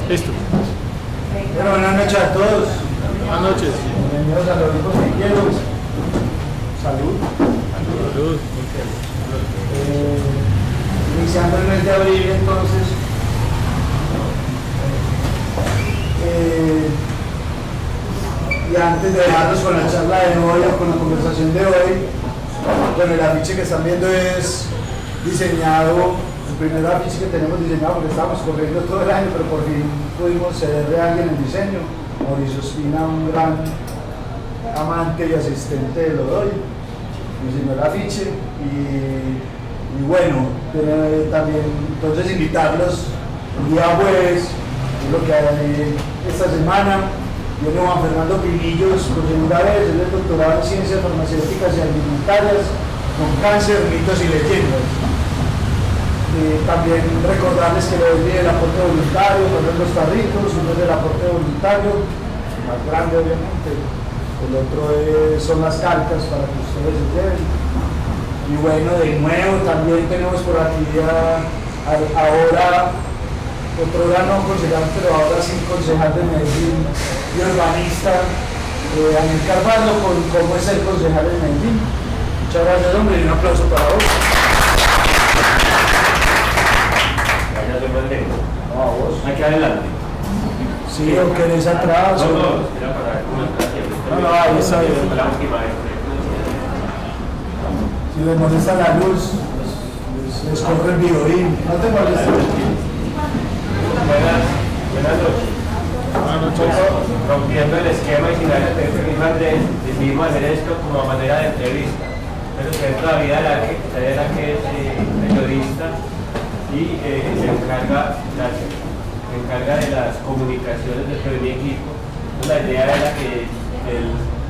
Listo. Bueno, buenas noches a todos. Buenas noches. Bienvenidos a los grupos que quiero. Salud. Salud. Iniciando el mes de abril, entonces. Y antes de dejarnos con la charla de hoy o con la conversación de hoy, bueno, el afiche que están viendo es diseñado, el primer afiche que tenemos diseñado porque estábamos corriendo todo el año, pero por fin pudimos cederle a alguien el diseño. Mauricio Espina, un gran amante y asistente de Lodoy, diseñó el afiche y bueno, también entonces invitarlos el día jueves, es lo que hay esta semana. Viene Juan Fernando Pinillos por segunda vez, él es doctorado en Ciencias Farmacéuticas y Alimentarias con cáncer, mitos y leyendas. También recordarles que lo viene el aporte voluntario, poner los tarritos, uno es el aporte voluntario, el más grande obviamente, el otro son las cartas para que ustedes se lleven. Y bueno, de nuevo también tenemos por aquí ahora otro gran no concejal, pero ahora sí concejal de Medellín y urbanista, Daniel Carvalho, con cómo es ser concejal de Medellín. Muchas gracias, hombre, y un aplauso para vos. Gracias, hombre. No, a vos. Aquí adelante. Sí, o querés atrás. No, era para ver cómo está siempre. No, ahí está bien. La última vez. Si les molesta la luz, les corre el violín. No te molesta. Buenas noches. Buenas noches. Rompiendo el esquema y sin ganas de decidimos hacer esto como a manera de entrevista. Pero usted todavía era que es periodista y se encarga de las comunicaciones de mi equipo. Entonces, la idea era que él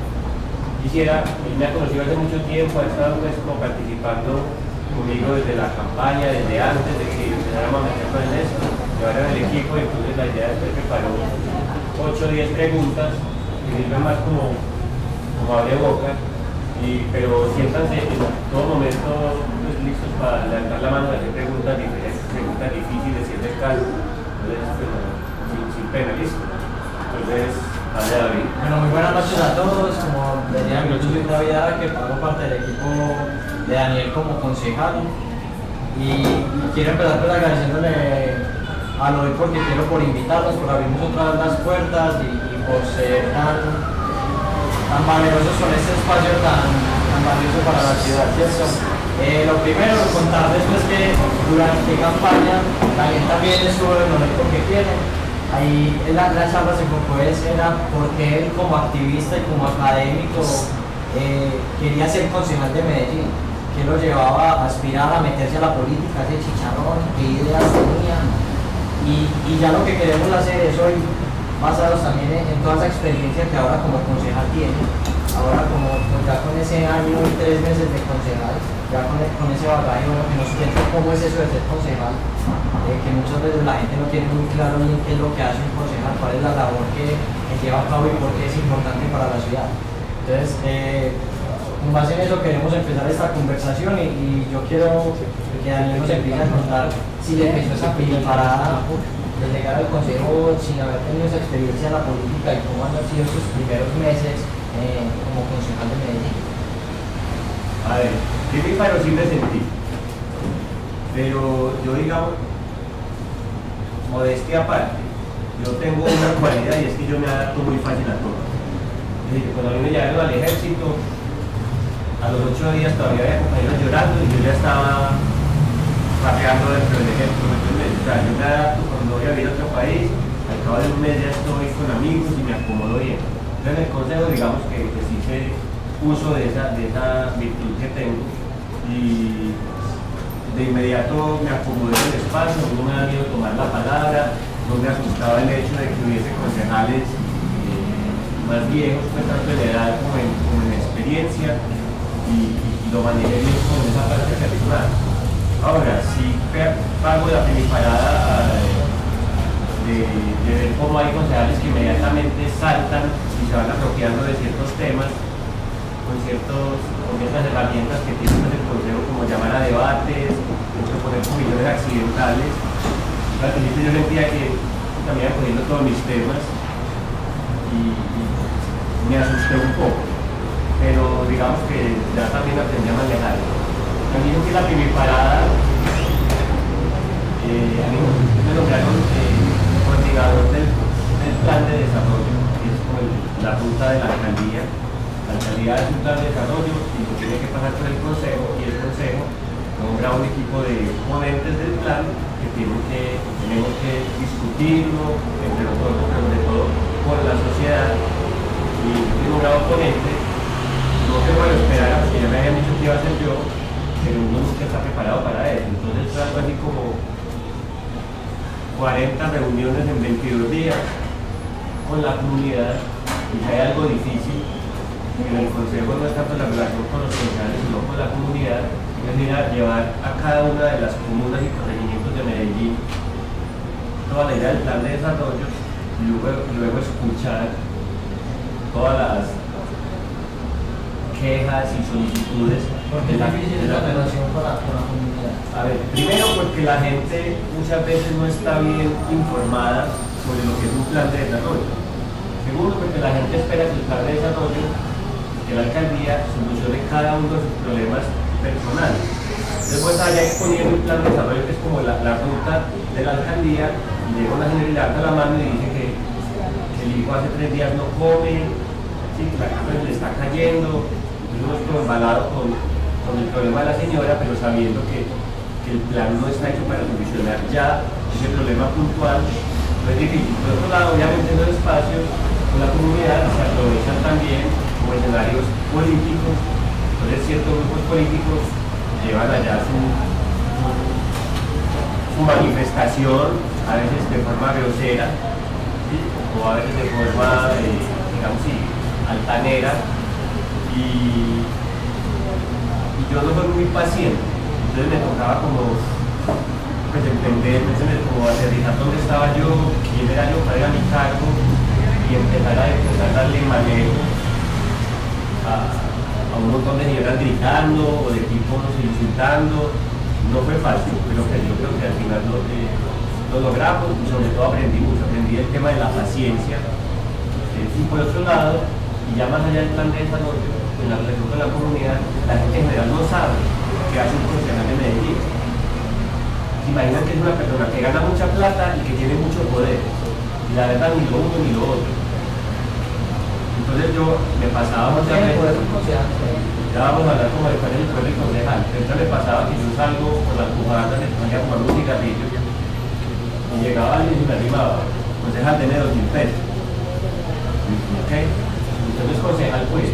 me ha conocido hace mucho tiempo, ha estado pues, como participando conmigo desde la campaña, desde antes de que empezáramos a meternos en esto, llevaron el equipo, y entonces la idea es que preparó 8 o 10 preguntas que sirven más como abre boca, pero siéntanse en todo momento pues, listos para levantar la mano y hacer preguntas diferentes, preguntas difíciles, si es el caso, entonces sin pena, listo. Entonces, vale, David. Bueno, muy buenas noches a todos. Como decían, yo soy David, que formo parte del equipo de Daniel como concejal. Y quiero empezar pues agradeciéndole a Lodoy porque quiero por invitarnos, por abrirnos otra vez las puertas y por ser tan valerosos con este espacio tan valioso para la ciudad, ¿cierto? Lo primero, contarles pues que durante campaña Daniel también estuvo en Lodoy porque quiere. Ahí la charla se enfocó era porque él como activista y como académico quería ser concejal de Medellín, que lo llevaba a aspirar a meterse a la política, ese chicharrón, qué ideas tenía. Y ya lo que queremos hacer es hoy, basados también en toda esa experiencia que ahora como concejal tiene, ahora como ya con ese año y 3 meses de concejal, ya con ese bagaje, bueno, que nos cuente cómo es eso de ser concejal. Que muchas veces la gente no tiene muy claro bien qué es lo que hace un concejal, cuál es la labor que lleva a cabo y por qué es importante para la ciudad. Entonces, con base en eso queremos empezar esta conversación y yo quiero que Daniel nos empiece a contar si le empezó esa parada de llegar al consejo sin haber tenido esa experiencia en la política y cómo han sido sus primeros meses como concejal de Medellín. A ver, pero sí me sentí. Pero yo digamos, modestia aparte, yo tengo una cualidad y es que yo me adapto muy fácil a todo. Es decir, cuando a mí me llegaron al ejército, a los 8 días todavía había compañeros llorando y yo ya estaba rapeando dentro del ejército. Entonces, o sea, yo me adapto cuando voy a vivir a otro país, al cabo de un mes ya estoy con amigos y me acomodo bien. Entonces en el consejo digamos que sí hice uso de esa virtud que tengo y de inmediato me acomodé en el espacio, no me da miedo tomar la palabra, no me asustaba el hecho de que hubiese concejales más viejos, pues tanto en edad como en experiencia, y lo manejé bien con esa parte personal. Ahora, si pago la parada de ver cómo hay concejales que inmediatamente saltan y se van apropiando de ciertos temas, con ciertas herramientas que tiene el consejo, como llamar a debates, proponer comisiones accidentales. Al principio yo sentía que también cogiendo todos mis temas y me asusté un poco, pero digamos que ya también aprendí a manejarlo. Me dijo que la primera parada, a mí me nombraron coordinador del plan de desarrollo, que es como la ruta de la alcaldía. La alcaldía es un plan de desarrollo y lo tiene que pasar por el consejo, y el consejo nombra un equipo de ponentes del plan que tenemos que discutirlo entre nosotros, pero sobre todo con la sociedad. Y yo fui nombrado ponente, no que bueno esperar, porque ya me habían dicho que iba a ser yo, pero uno nunca está preparado para eso. Entonces fue algo así como 40 reuniones en 22 días con la comunidad, y si hay algo difícil en el consejo no es tanto la relación con los concejales sino con la comunidad, es ir a llevar a cada una de las comunas y corregimientos de Medellín toda la idea del plan de desarrollo y luego escuchar todas las quejas y solicitudes. Porque es difícil la relación con la comunidad. A ver, primero porque la gente muchas veces no está bien informada sobre lo que es un plan de desarrollo. Segundo, porque la gente espera que el plan de desarrollo, que la alcaldía solucione cada uno de sus problemas personales. Después allá exponiendo el plan de desarrollo, que es como la ruta de la alcaldía, y llega una señora y le da la mano y dice que el hijo hace 3 días no come, sí, que la casa le está cayendo, entonces uno es embalado con el problema de la señora, pero sabiendo que el plan no está hecho para solucionar ya ese problema puntual, no es difícil. Por otro lado, obviamente en los espacios con la comunidad se aprovechan también como escenarios políticos, entonces ciertos grupos políticos llevan allá su manifestación, a veces de forma grosera, ¿sí? O a veces de forma, digamos, sí, altanera, y yo no soy muy paciente, entonces me tocaba como pues entender, como aterrizar dónde estaba yo, quién era yo, cuál era mi cargo, y empezar a darle manejo a un montón de señoras gritando o de tipos insultando. No fue fácil, pero yo creo que al final lo logramos y sobre todo aprendí el tema de la paciencia. Y por otro lado, y ya más allá del plan de desarrollo, en la relación con la comunidad, la gente en general no sabe que hace un concejal de Medellín. Se imaginan que es una persona que gana mucha plata y que tiene mucho poder, y la verdad ni lo uno ni lo otro. Entonces yo me pasaba muchas veces, ya vamos a hablar como de cuál es el poder del concejal, pero entonces me pasaba que yo salgo con las bufandas, me ponía a fumar un cigarrillo, y llegaba alguien y me animaba, concejal, tiene 2.000 pesos. ¿Ok? Entonces concejal pues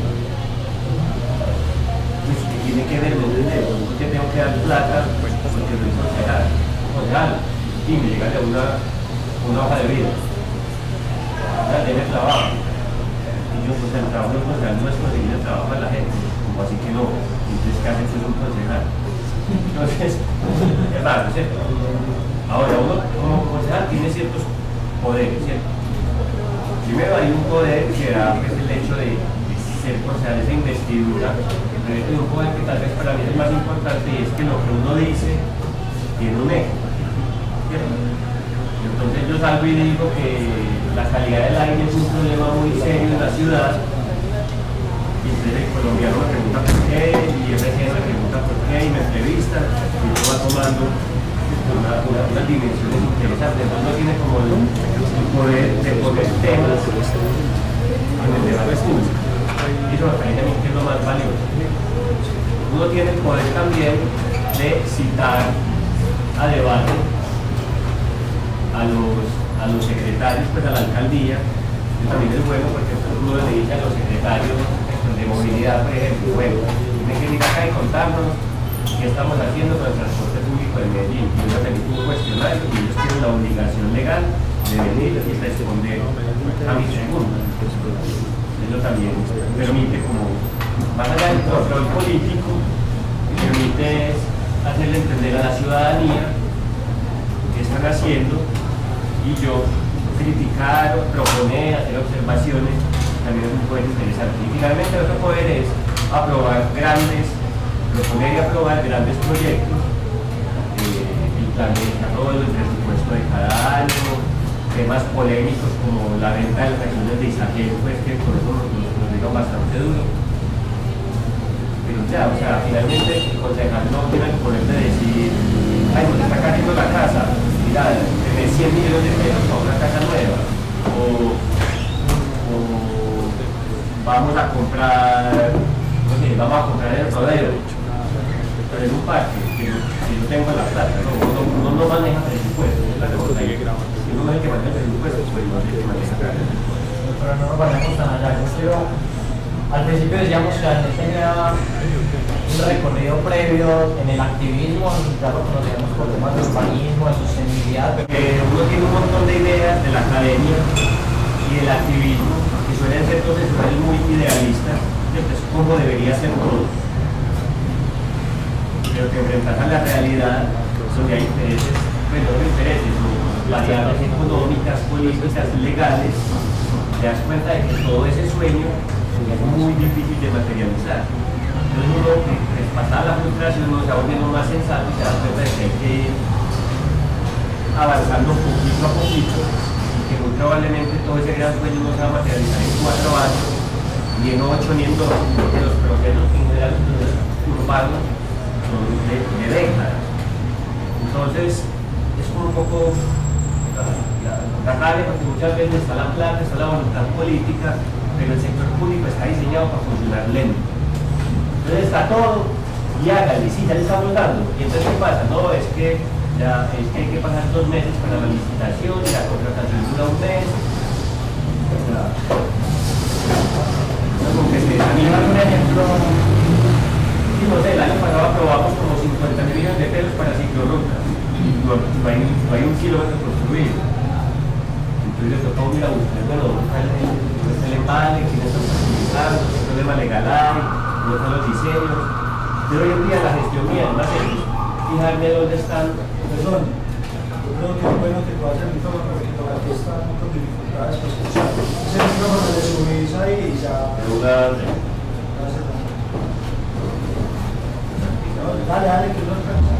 ¿qué tiene que ver con dinero? ¿Por qué tengo que dar plata? Porque soy concejal. Y me llega de una hoja de vida. Ya tiene trabajo. Y yo, pues el trabajo del concejal no es conseguir el trabajo a la gente. Como así que no. Entonces, ¿qué hace un concejal? Entonces, es raro, ¿cierto? Ahora, uno como concejal tiene ciertos poderes, ¿cierto? Primero hay un poder que da pues, el hecho de ser concejal, esa investidura, pero es un poder que tal vez para mí es el más importante, y es que lo que uno dice tiene un eco, ¿cierto? Entonces yo salgo y digo que la calidad del aire es un problema muy serio en la ciudad, y entonces el colombiano me pregunta por qué, y el vecino me pregunta por qué, y me entrevista, y yo va tomando unas dimensiones interesantes. Entonces no tiene como el poder de poner temas en el debate público, y eso me parece a mí que es lo más valioso. Uno tiene el poder también de citar a debate a los secretarios, pues a la alcaldía. Eso también es bueno porque uno le dice a los secretarios de movilidad, por ejemplo, bueno, tienen que venir acá y contarnos qué estamos haciendo con el transporte público de Medellín. Y ellos remiten un cuestionario y ellos tienen la obligación legal de venir y responder a mis preguntas. Eso también permite, como más allá del control político, permite hacerle entender a la ciudadanía qué están haciendo, y yo criticar, proponer, hacer observaciones, también es un poder interesante. Y finalmente el otro poder es proponer y aprobar grandes proyectos, el plan de desarrollo, el presupuesto de cada año, temas polémicos como la venta de las acciones de Isagen, pues que por eso nos dieron bastante duro. Pero ya, o sea, finalmente el concejal no tiene el poder de decir, ay, nos está cayendo la casa, mira, tenés 100 millones de pesos para una casa nueva, o vamos a comprar, no sé, vamos a comprar el rodeo, pero en un parque, que yo tengo la plata, uno no maneja presupuesto, es la cosa, y uno no es el que maneja presupuesto, pues no es el que maneja presupuesto. Pero no nos vayamos tan allá. Al principio decíamos que Daniel tenía un recorrido previo en el activismo, ya lo conocíamos por temas de urbanismo, de sostenibilidad. Uno tiene un montón de ideas de la academia y del activismo que suelen ser profesionales muy idealistas, de cómo debería ser todo. Pero que enfrentar a la realidad donde hay intereses, bueno, no intereses, variables económicas, políticas, legales, te das cuenta de que todo ese sueño es muy difícil de materializar. Entonces uno, pasada la frustración, uno se va volviendo más sensato y se da cuenta de que hay que ir avanzando poquito a poquito y que muy probablemente todo ese gran sueño no se va a materializar en 4 años, ni en 8 ni en 2, porque los procesos en general urbanos son de décadas. Entonces es como un poco la rabia, porque muchas veces está la plata, está la voluntad política, pero el sector público está diseñado para funcionar lento. Entonces está todo y hágale, sí, ya le estamos dando. Y entonces ¿qué pasa? No, es que hay que pasar 2 meses para la licitación y la contratación dura 1 mes. Como que se desanima. Un ejemplo, Sí, no sé, el año pasado aprobamos como 50 millones de pesos para ciclorrutas y no hay 1 kilómetro construido. Entonces le tocó ir a buscar, bueno, el empalme, quiénes están participando, qué problema legal hay, dónde están los diseños. Pero hoy en día la gestión mía es más sencilla, fijarme dónde están. Perdón, yo creo que es bueno que tú hagas el micrófono porque todavía están con dificultades para escuchar. Ese micrófono le subís ahí y ya. Dale, que no alcanza.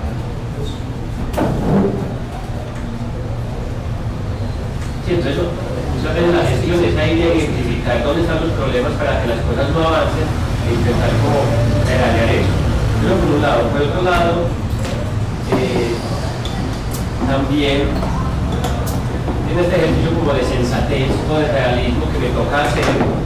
Sí, entonces muchas veces la gestión es ahí de identificar dónde están los problemas para que las cosas no avancen e intentar como pedalear eso. Pero por un lado, por otro lado, también en este ejercicio como de sensatez o de realismo que me toca hacer,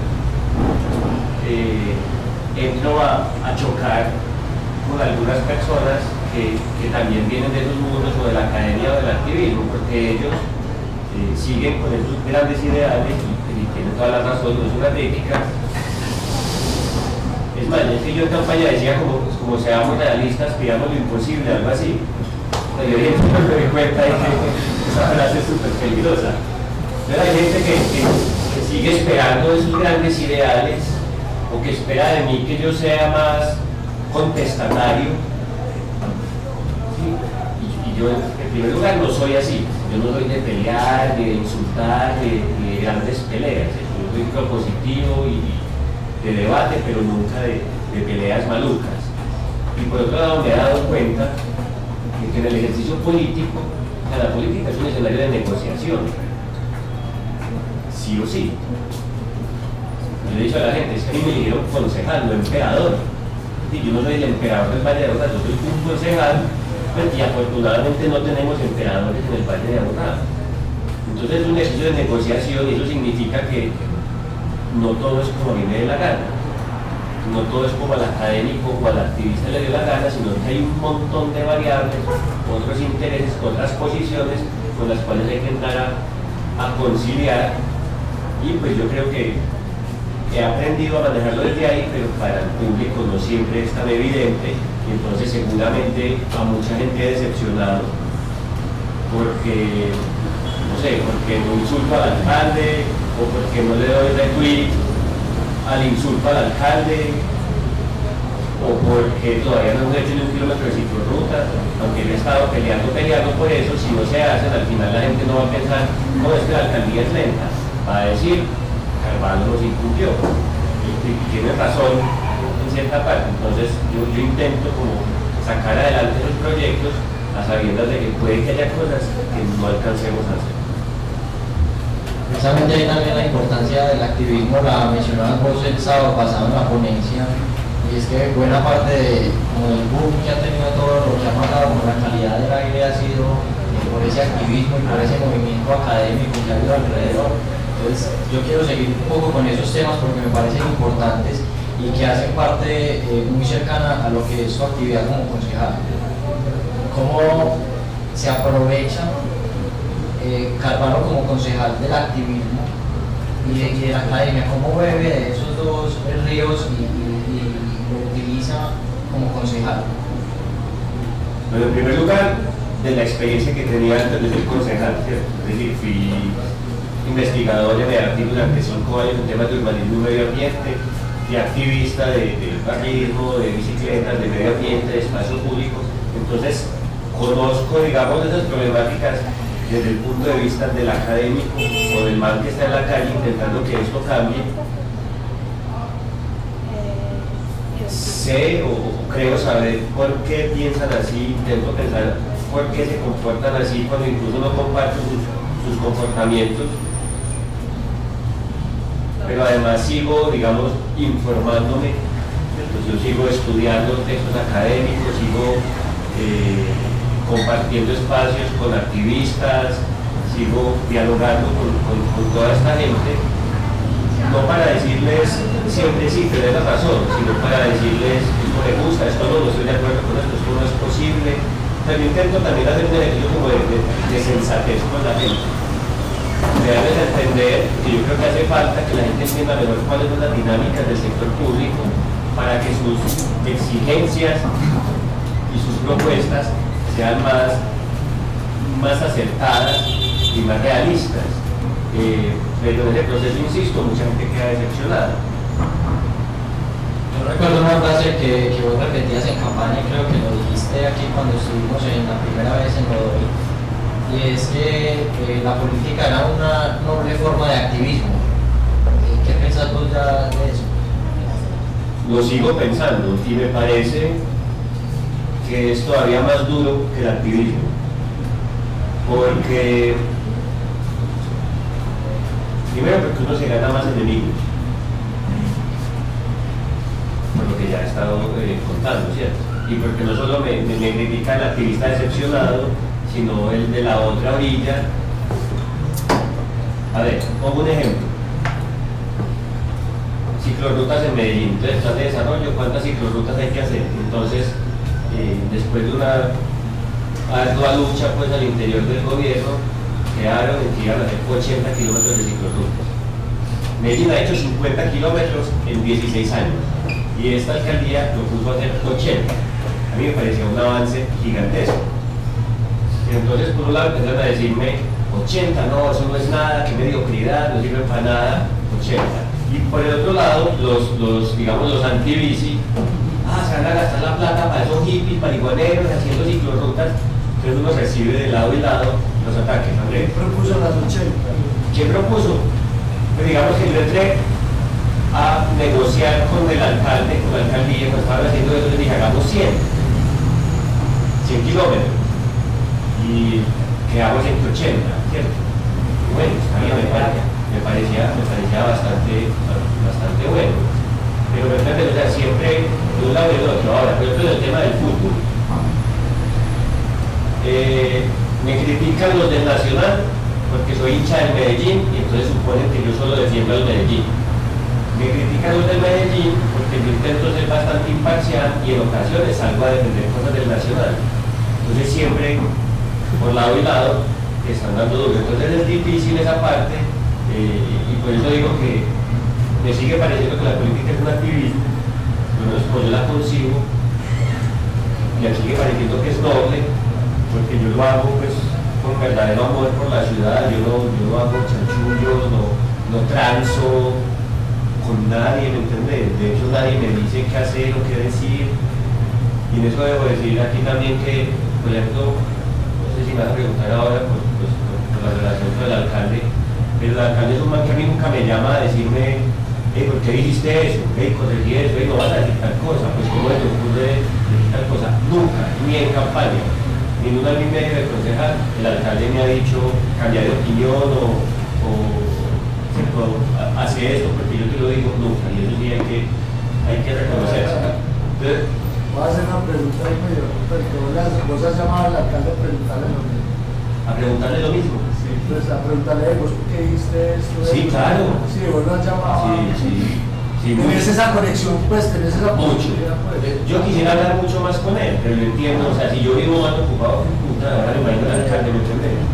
entro a chocar con algunas personas que también vienen de esos mundos o de la academia o del activismo, porque ellos siguen con esos grandes ideales y tienen toda la razón, no es una crítica. Es más, es que yo en campaña decía como seamos realistas, pidamos lo imposible, algo así. Pero yo dije, me di cuenta de que esa frase es súper peligrosa. Pero hay gente que sigue esperando esos grandes ideales o que espera de mí que yo sea más contestatario. ¿Sí? Y yo en primer lugar no soy así. Yo no soy de pelear, ni de insultar, ni de grandes peleas. Yo soy propositivo y de debate, pero nunca de peleas malucas. Y por otro lado me he dado cuenta de que en el ejercicio político, la política es un escenario de negociación. Sí o sí. Yo le he dicho a la gente, es que a mí me dijeron concejal, no emperador. Y yo no soy el emperador del Valle de Aburrá, yo soy un concejal. Y afortunadamente no tenemos emperadores en el Valle de Aburrá. Entonces es un ejercicio de negociación y eso significa que no todo es como a mí me dé la gana, no todo es como al académico o al activista le dio la gana, sino que hay un montón de variables, otros intereses, otras posiciones con las cuales hay que entrar a conciliar. Y pues yo creo que he aprendido a manejarlo desde ahí, pero para el público no siempre es tan evidente. Y entonces seguramente a mucha gente he decepcionado porque, no sé, porque no insulto al alcalde o porque no le doy retweet al insulto al alcalde o porque todavía no hemos hecho ni 1 kilómetro de ciclorruta, aunque he estado peleando por eso. Si no se hacen, al final la gente no va a pensar, no, es que la alcaldía es lenta, va a decir, Carvalho nos incumplió y tiene razón en cierta parte. Entonces yo intento como sacar adelante esos proyectos a sabiendas de que puede que haya cosas que no alcancemos a hacer. Precisamente ahí también la importancia del activismo la mencionabas vos el sábado pasado en la ponencia, y es que buena parte como del boom que ha tenido todo lo que ha pasado con la calidad del aire ha sido por ese activismo y por ese movimiento académico que ha habido alrededor. Entonces yo quiero seguir un poco con esos temas porque me parecen importantes y que hacen parte muy cercana a lo que es su actividad como concejal. ¿Cómo se aprovecha Carvalho como concejal del activismo y de la academia? ¿Cómo bebe de esos dos ríos y lo utiliza como concejal? Bueno, en primer lugar, de la experiencia que tenía antes de ser concejal, ¿cierto? Es decir, fui investigador en EARTI durante 5 años en temas de urbanismo y medio ambiente, fui activista de barrismo, de bicicletas, de medio ambiente, de espacio público. Entonces, conozco, digamos, esas problemáticas desde el punto de vista del académico o del man que está en la calle intentando que esto cambie. Sé o creo saber por qué piensan así, intento pensar por qué se comportan así cuando incluso no comparto sus comportamientos, pero además sigo, digamos, informándome. Entonces yo sigo estudiando textos académicos, sigo compartiendo espacios con activistas, sigo dialogando con toda esta gente, no para decirles siempre sí, tenés la razón, sino para decirles esto me gusta, esto no estoy de acuerdo con esto no es posible. También intento también hacer un ejercicio como de sensatez con la gente, de darles a entender que yo creo que hace falta que la gente entienda mejor cuáles son las dinámicas del sector público para que sus exigencias y sus propuestas sean más acertadas y más realistas. Pero en ese proceso, insisto, mucha gente queda decepcionada. Yo recuerdo una frase que vos repetías en campaña y creo que lo dijiste aquí cuando estuvimos en la primera vez en Godoy, y es que la política era una noble forma de activismo. ¿Qué pensás vos ya de eso? Lo sigo pensando y me parece que es todavía más duro que el activismo, porque primero porque uno se gana más enemigos, por lo que ya he estado contando, ¿cierto? Y porque no solo me critica el activista decepcionado, sino el de la otra orilla. A ver, pongo un ejemplo. Ciclorrutas en Medellín, entonces plan de desarrollo, ¿cuántas ciclorrutas hay que hacer? Entonces, después de una ardua lucha pues al interior del gobierno, quedaron en que iban a hacer 80 kilómetros de ciclorrutas. Medellín ha hecho 50 kilómetros en 16 años y esta alcaldía lo puso a hacer 80. A mí me parecía un avance gigantesco. Y entonces por un lado empezaron a decirme 80, no, eso no es nada, qué mediocridad, no sirve para nada, 80. Y por el otro lado, digamos, los anti-bici, se van a gastar la plata para esos hippies, marihuaneros, haciendo ciclorrutas. Entonces uno recibe de lado y lado los ataques. ¿Quién propuso las 80? ¿Quién propuso? Pues digamos que yo entré a negociar con el alcalde, con la alcaldía, cuando estaban haciendo eso, les dije, hagamos 100 kilómetros. Y quedamos en 80, ¿cierto? Bueno, está bien, me parecía bastante bueno. Pero realmente, o sea, siempre de un lado y del otro. Ahora, por ejemplo, el tema del fútbol. Me critican los del Nacional porque soy hincha del Medellín y entonces suponen que yo solo defiendo al Medellín. Me critican los del Medellín porque yo intento ser bastante imparcial y en ocasiones salgo a defender cosas del Nacional. Entonces siempre, por lado y lado, están dando duro. Entonces es difícil esa parte y por eso digo que me sigue pareciendo que la política es un activismo, pues yo la consigo y me sigue pareciendo que es doble, porque yo lo hago pues con verdadero amor por la ciudad, yo no hago chanchullos, no transo con nadie, ¿me entiendes? De hecho nadie me dice qué hacer o qué decir, y en eso debo decir aquí también que, por ejemplo, no sé si me vas a preguntar ahora por la relación con el alcalde, pero el alcalde es un man que a mí nunca me llama a decirme ¿por qué dijiste eso? Corregí eso, no vas a decir tal cosa, pues cómo te ocurre decir tal cosa, nunca, ni en campaña, ni en un año y medio de concejal, el alcalde me ha dicho cambiar de opinión o ¿cierto? Hace esto, porque yo te lo digo nunca, y eso sí hay que reconocerse. Entonces, voy a hacer una pregunta ahí medio, porque vos has llamado al alcalde a preguntarle lo mismo. a preguntarle lo mismo. Sí, pues a preguntarle, vos por qué viste esto. Sí, claro. Sí, vos lo has llamado. Sí, Tenés esa conexión, pues, tenés esa mucho. posibilidad, pues. Yo quisiera hablar mucho más con él, pero lo entiendo, o sea, si yo vivo más ocupado, puta, ahora me imagino al alcalde, ¿me entiendes?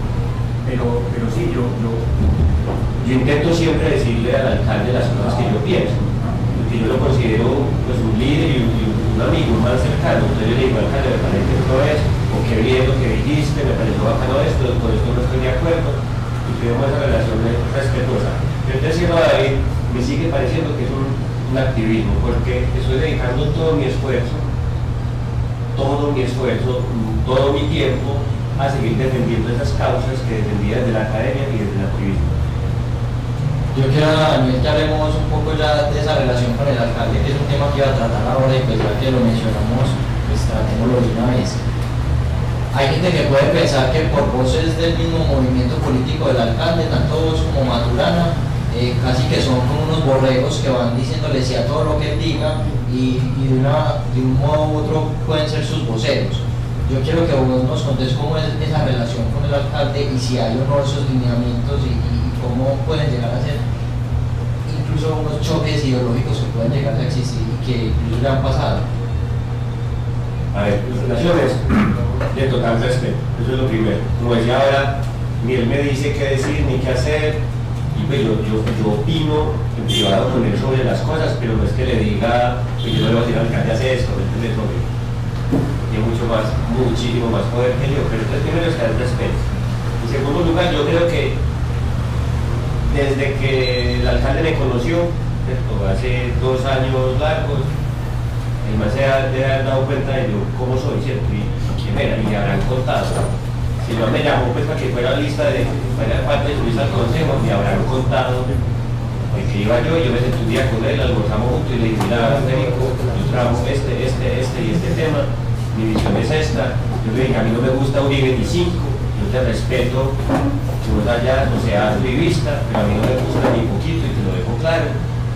Pero sí, yo intento siempre decirle al alcalde las cosas que yo pienso, porque yo lo considero pues un líder y un amigo más cercano. Entonces yo le digo, alcalde, me parece que esto es, o qué bien lo que dijiste, me pareció bacano esto, con esto no estoy de acuerdo, y tenemos esa relación respetuosa. Yo te decía, David, me sigue pareciendo que es un activismo, porque estoy dedicando todo mi esfuerzo, todo mi tiempo a seguir defendiendo esas causas que defendía desde la academia y desde el activismo. Yo quiero, Daniel, que hablemos un poco ya de esa relación con el alcalde, que es un tema que iba a tratar ahora, y pues ya que lo mencionamos, pues tratémoslo de una vez. Hay gente que puede pensar que por voces del mismo movimiento político del alcalde, tanto vos como Maturana, casi que son como unos borregos que van diciéndole sí a todo lo que él diga, y de un modo u otro pueden ser sus voceros. Yo quiero que vos nos contés cómo es esa relación con el alcalde y si hay o no esos lineamientos y cómo pueden llegar a ser incluso unos choques ideológicos que pueden llegar a existir y que incluso le han pasado. A ver, las relaciones de total respeto, eso es lo primero. Como decía ahora, ni él me dice qué decir ni qué hacer, y pues yo opino en privado con él sobre las cosas, pero no es que le diga, pues yo le voy a decir al alcalde hace esto, ¿me entiendes? Tiene muchísimo más poder que yo, pero entonces primero está el respeto. En segundo lugar, yo creo que desde que el alcalde me conoció, ¿cierto? Hace 2 años largos, el más se ha dado cuenta de yo cómo soy, ¿cierto? Y quién era, y me habrán contado. Si no me llamó pues para que fuera lista fuera parte de su lista del consejo, me habrán contado que iba yo me senté un día con él, almorzamos juntos y le dije, mira, Federico, yo trabajo este tema, mi visión es esta. Yo le dije, a mí no me gusta Uribe 25, yo te respeto, que vos allá no seas uribista, pero a mí no me gusta ni poquito y te lo dejo claro.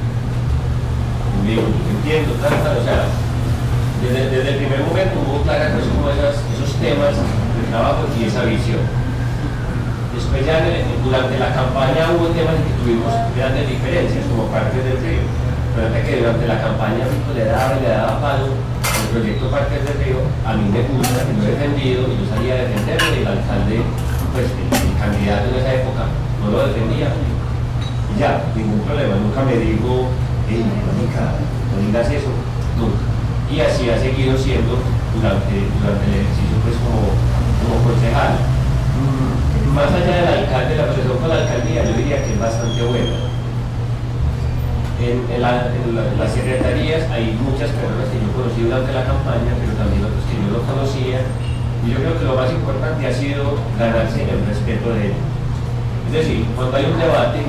Y le digo, yo te entiendo, o sea, desde el primer momento hubo clara pues, como esos temas de trabajo y esa visión. Después ya durante la campaña hubo temas en que tuvimos grandes diferencias, como Parques del Río. Fíjate que durante la campaña le daba palo el proyecto Parques del Río, a mí me gusta, que lo he defendido y yo salía a defenderlo y el alcalde, pues el candidato en esa época no lo defendía. Y ya, ningún problema, nunca me dijo, no digas eso, nunca. Y así ha seguido siendo durante el ejercicio pues como concejal. Más allá del alcalde, la relación con la alcaldía yo diría que es bastante buena. En las secretarías hay muchas personas que yo conocí durante la campaña, pero también otros que yo no conocía, y yo creo que lo más importante ha sido ganarse el respeto de ellos. Es decir, cuando hay un debate,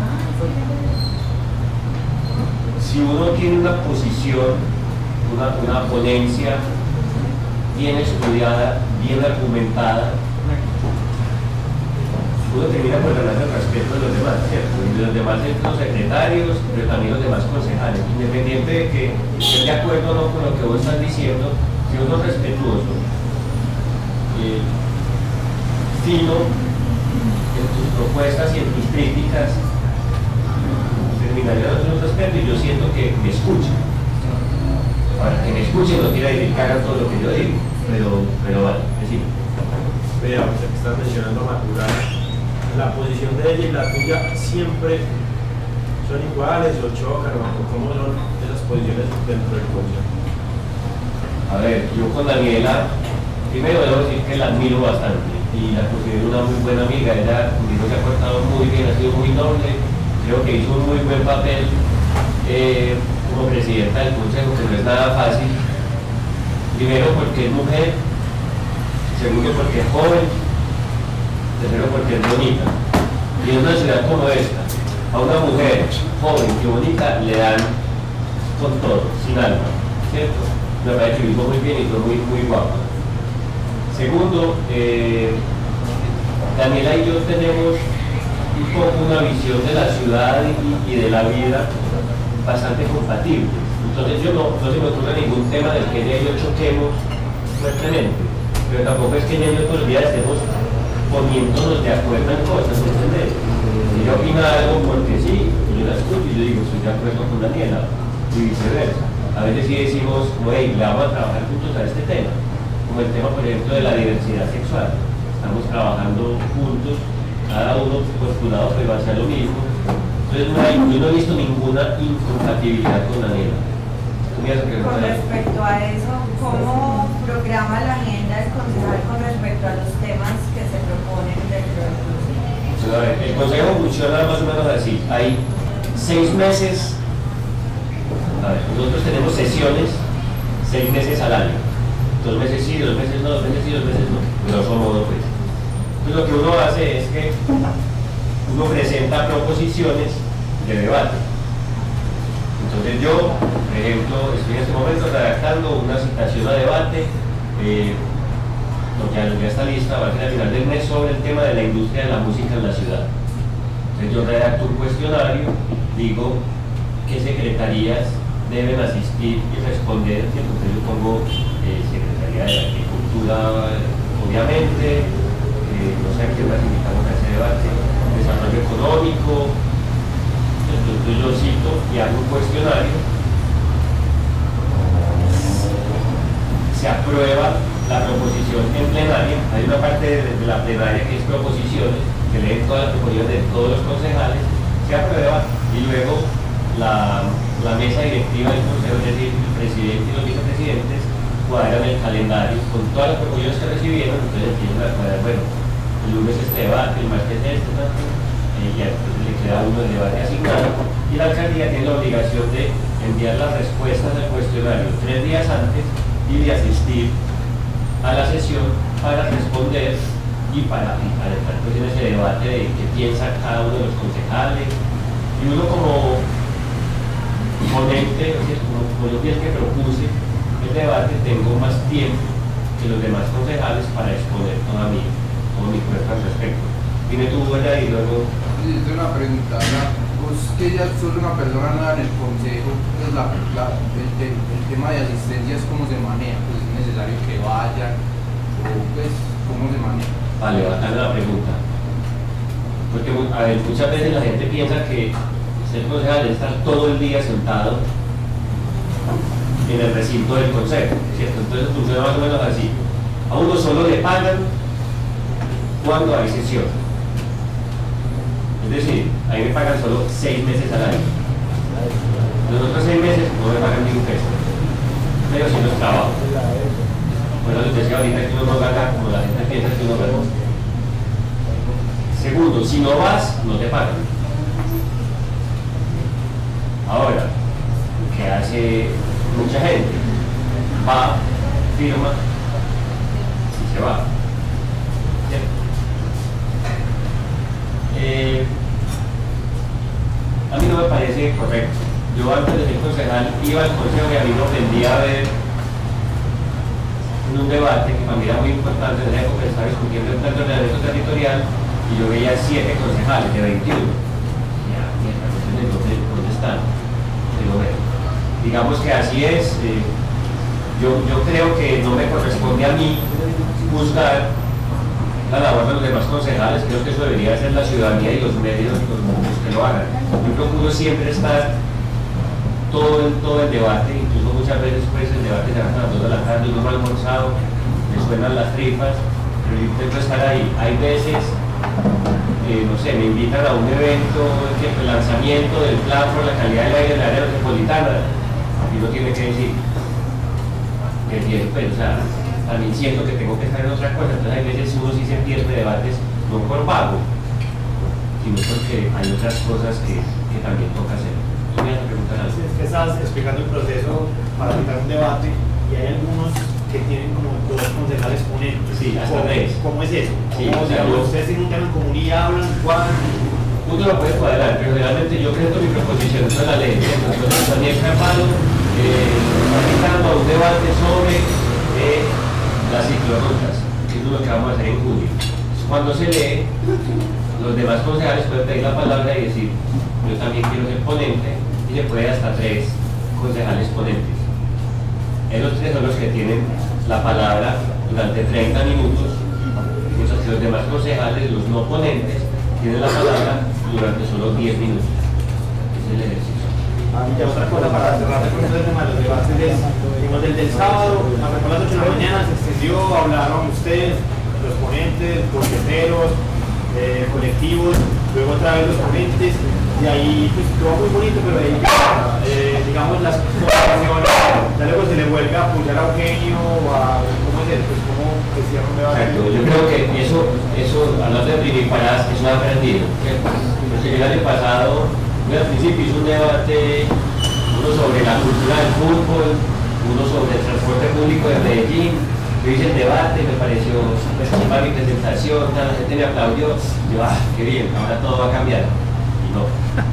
si uno tiene una posición, una ponencia bien estudiada, bien argumentada, uno termina por ganarse el respeto de los demás, ¿cierto? Y de los demás los secretarios, pero también los demás concejales, independiente de que estén de acuerdo o no con lo que vos estás diciendo, si uno es respetuoso, fino en tus propuestas y en tus críticas, terminaría dando un respeto y yo siento que me escuchan. Ahora, que me escuchen no quiere decir que hagan todo lo que yo digo, pero vale, decimos. Vea, usted que estás mencionando a Maturana, la posición de ella y la tuya siempre son iguales o chocan, o cómo son esas posiciones dentro del consejo. A ver, yo con Daniela, primero debo decir que la admiro bastante y la considero una muy buena amiga. Ella conmigo se ha portado muy bien, ha sido muy noble, creo que hizo un muy buen papel como presidenta del consejo, que no es nada fácil. Primero porque es mujer, segundo porque es joven, tercero porque es bonita. Y en una ciudad como esta, a una mujer joven y bonita le dan con todo, sin alma, ¿cierto? Me parece que lo hizo muy bien y fue muy guapo. Segundo, Daniela y yo tenemos un poco una visión de la ciudad y de la vida bastante compatible. Entonces yo no se me ocurre ningún tema del que ella y yo choquemos fuertemente, pero tampoco es que ella y yo todos los días estemos poniéndonos de acuerdo en cosas, ¿me entiendes? Si ella opina algo porque sí, yo la escucho y yo digo, estoy de acuerdo con Daniela, y viceversa. A veces sí decimos, como, hey, vamos a trabajar juntos a este tema, como el tema, por ejemplo, de la diversidad sexual. Estamos trabajando juntos, cada uno por su lado, pero hacia lo mismo. Entonces yo no he visto ninguna incompatibilidad con Daniela. Con respecto a eso, ¿cómo programa la agenda del concejal con respecto a los temas que se proponen dentro del consejo? A ver, el consejo funciona más o menos así. Hay 6 meses. A ver, nosotros tenemos sesiones 6 meses al año. 2 meses sí, 2 meses no, 2 meses sí, 2 meses no. Grosso modo, pues. Entonces lo que uno hace es que uno presenta proposiciones de debate. Entonces yo, por ejemplo, estoy en este momento redactando una citación a debate, ya está lista, va a ser al final del mes, sobre el tema de la industria de la música en la ciudad. Entonces yo redacto un cuestionario, digo qué secretarías deben asistir y responder. Entonces yo pongo Secretaría de Agricultura, obviamente, no sé a qué más invitamos a ese debate, desarrollo económico. Entonces yo cito y hago un cuestionario, se aprueba la proposición en plenaria. Hay una parte de la plenaria que es proposiciones, que leen todas las proposiciones de todos los concejales, se aprueba y luego la mesa directiva del consejo, es decir, el presidente y los vicepresidentes, cuadran el calendario con todas las proposiciones que recibieron. Entonces empiezan a cuadrar, bueno, el lunes este debate, el martes este, y ya entonces le queda uno el debate asignado, y la alcaldía tiene la obligación de enviar las respuestas del cuestionario 3 días antes y de asistir a la sesión para responder y para entrar pues en ese debate de qué piensa cada uno de los concejales. Y uno como ponente, como yo pienso que propuse el debate, tengo más tiempo que los demás concejales para exponer todo mi cuerpo al respecto. Dime tú, allá, y luego... Sí, es una pregunta, vos que ya sos una persona nueva en el consejo, pues el tema de asistencia es cómo se maneja, pues es necesario que vayan, o pues cómo se maneja. Vale, bacana la pregunta. Porque, a ver, muchas veces la gente piensa que ser concejal es estar todo el día sentado en el recinto del consejo, ¿cierto? Entonces funciona más o menos así. A uno solo le pagan cuando hay sesión. Es decir, a mí me pagan solo 6 meses al año. Los otros 6 meses no me pagan ni un peso, pero si no es trabajo. Bueno, les decía ahorita que uno no gana como la gente piensa que uno gana. Segundo, si no vas, no te pagan. Ahora, ¿qué hace mucha gente? Va, firma y se va. A mí no me parece correcto. Yo antes de ser concejal iba al consejo y a mí me ofendía ver en un debate que para mí era muy importante, en la época estaba discutiendo el plan de ordenamiento territorial y yo veía 7 concejales de 21. Ya, ¿dónde están? Pero bueno, digamos que así es. Yo creo que no me corresponde a mí juzgar la labor de los demás concejales. Creo que eso debería ser la ciudadanía y los medios los que lo hagan. Yo procuro siempre estar todo el debate, incluso muchas veces pues el debate se va a las 2 de la tarde, uno no ha almorzado, me suenan las tripas, pero yo intento estar ahí. Hay veces, no sé, me invitan a un evento, el lanzamiento del plan por la calidad del aire en la área metropolitana, y uno tiene que decir que pues, o sea, también siento que tengo que estar en otra cosa. Entonces hay veces uno sí se pierde debates, no por vago, sino porque hay otras cosas que también toca hacer. ¿Tú me vas a preguntar algo? Es que estás explicando el proceso para evitar un debate y hay algunos que tienen como 2 concejales ponentes. Sí, hasta 3. ¿Cómo es eso? Sí, ¿Cómo, digamos, ustedes tienen un tema en común y hablan, cuadran? Uno lo puede cuadrar, pero realmente yo presento mi proposición de la ley. Entonces Daniel Carvalho está invitando a un debate sobre las ciclorrutas, que es lo que vamos a hacer en julio. cuando se lee, los demás concejales pueden pedir la palabra y decir, yo también quiero ser ponente, y se puede hasta 3 concejales ponentes. Esos 3 son los que tienen la palabra durante 30 minutos, mientras que los demás concejales, los no ponentes, tienen la palabra durante solo 10 minutos. Ese es el ejercicio. Y otra cosa para cerrar con este tema de los debates es, digamos, desde el sábado, a las 8 de la mañana se extendió, hablaron ustedes, los ponentes, boceteros, colectivos, luego otra vez los ponentes, y ahí pues todo muy bonito, pero ahí digamos las conversaciones, ya luego se le vuelve a apoyar a Eugenio o a cómo es el, pues cómo se cierra un debate. Exacto, yo creo que eso hablando de primiparas, eso ha aprendido. Porque el año pasado, al principio hizo un debate, uno sobre la cultura del fútbol, uno sobre el transporte público de Medellín. Yo hice el debate, me pareció chimba mi presentación, la gente me aplaudió, yo, qué bien, ahora todo va a cambiar. Y no.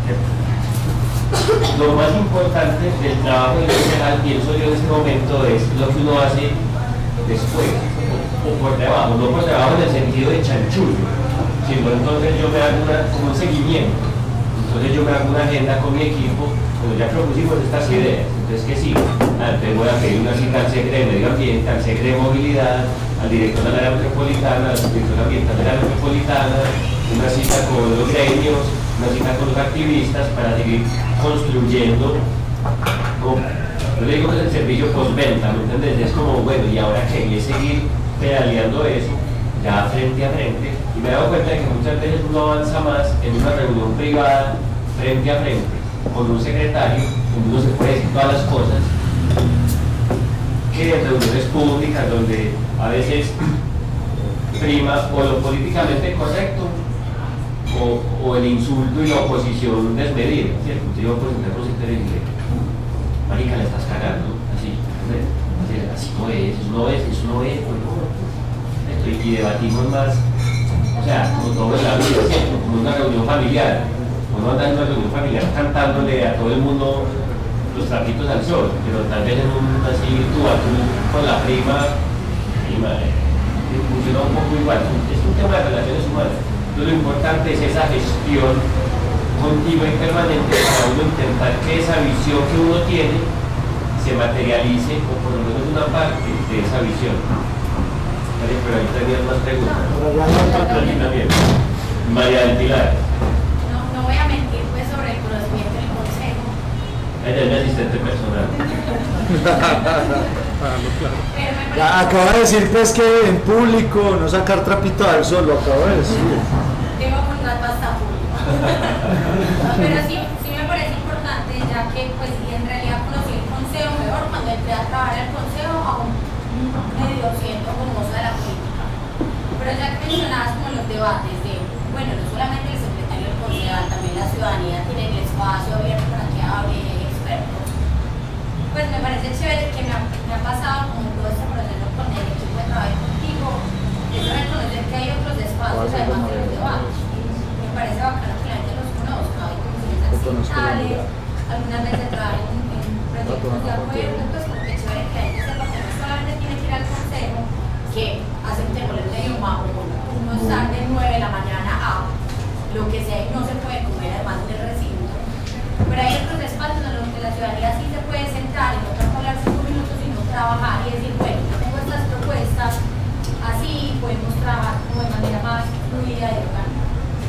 Lo más importante del trabajo en general, pienso yo en este momento, es lo que uno hace después, o por debajo, no por debajo en el sentido de chanchullo, sino entonces yo me hago como un seguimiento. Entonces yo me hago una agenda con mi equipo, cuando ya propusimos estas ideas, entonces que sí, antes voy a pedir una cita al secretario de Medio Ambiente, al secretario de Movilidad, al director de la área metropolitana, al director ambiental de la área metropolitana, una cita con los gremios, una cita con los activistas para seguir construyendo. Yo le digo que es el servicio postventa, ¿me entiendes? Es como, bueno, ¿y ahora qué? Y es seguir pedaleando eso, ya frente a frente. Y me he dado cuenta de que muchas veces uno avanza más en una reunión privada, frente a frente, con un secretario, donde uno se puede decir todas las cosas, que en reuniones públicas, donde a veces prima o lo políticamente correcto, o el insulto y la oposición desmedida, ¿cierto? Yo por ejemplo y dije, marica, le estás cagando, así no es, eso no es, y debatimos más, o sea, como todo en la vida, ¿cierto? Como una reunión familiar, uno anda en una reunión familiar cantándole a todo el mundo los trapitos al sol, pero tal vez en un así tú a tú con la prima, funciona un poco igual, es un tema de relaciones humanas. Entonces lo importante es esa gestión continua y permanente para uno intentar que esa visión que uno tiene se materialice, o por lo menos una parte de esa visión. Vale, pero ahí tenías más preguntas. María del Pilar. No voy a mentir pues sobre el conocimiento del consejo. Ella es mi asistente personal. Ya, acabo de decir pues que en público no sacar trapito al sol, lo acabo de decir. Tengo contrato hasta público. Pero sí me parece importante, ya que pues en realidad conocí el consejo mejor cuando entré a trabajar el consejo, aún medio siento como de la política. Pero ya que mencionabas como los debates de, bueno, no solamente el secretario del consejo, también la ciudadanía tiene el espacio abierto para que hable expertos. Pues me parece chévere que me ha pasado como todo este proceso con el equipo de trabajo contigo, es reconocer que hay otros espacios además de los debates. Me parece bacano que la gente los conozca, hay comisiones accidentales, algunas veces trabajan en proyectos de acuerdo, pues como que chévere que la gente sepa que no solamente tiene que ir al consejo, que aceptemos el medio mago, uno estar de 9 de la mañana a lo que sea y no se puede comer además del recinto. Pero hay otros espacios en los que la ciudadanía sí se puede sentar y no tengo que hablar 5 minutos, sino trabajar y decir, bueno, yo tengo estas propuestas, así podemos trabajar como de manera más fluida y orgánica.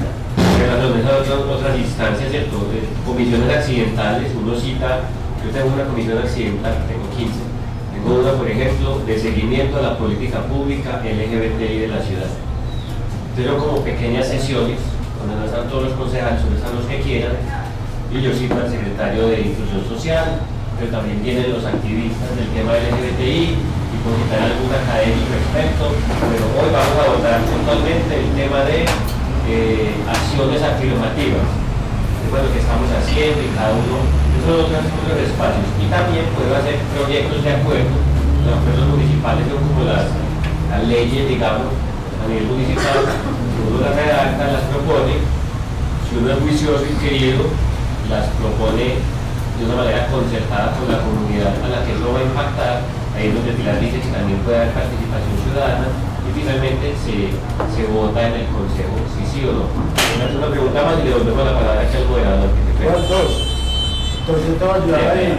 Otras instancias, ¿cierto? Comisiones accidentales, uno cita, yo tengo una comisión accidental, tengo 15. Tengo una, por ejemplo, de seguimiento a la política pública LGBTI de la ciudad. Tengo como pequeñas sesiones, donde no están todos los concejales, solo están los que quieran, y yo cito al secretario de Inclusión Social, pero también vienen los activistas del tema LGBTI, y puedo citar algún académico experto, pero hoy vamos a abordar puntualmente el tema de acciones afirmativas, de lo que estamos haciendo y cada uno, esos son otros espacios. Y también puedo hacer proyectos de acuerdo, los acuerdos municipales son como las leyes, digamos, a nivel municipal, si uno las redacta, las propone, si uno es juicioso y querido, las propone de una manera concertada con la comunidad a la que eso va a impactar. Ahí es donde Pilar dice que también puede haber participación ciudadana, y y finalmente se vota en el consejo si sí o no. Una pregunta más y le volvemos la palabra aquí al moderador. Dos. Entonces yo te voy a ayudar ahí.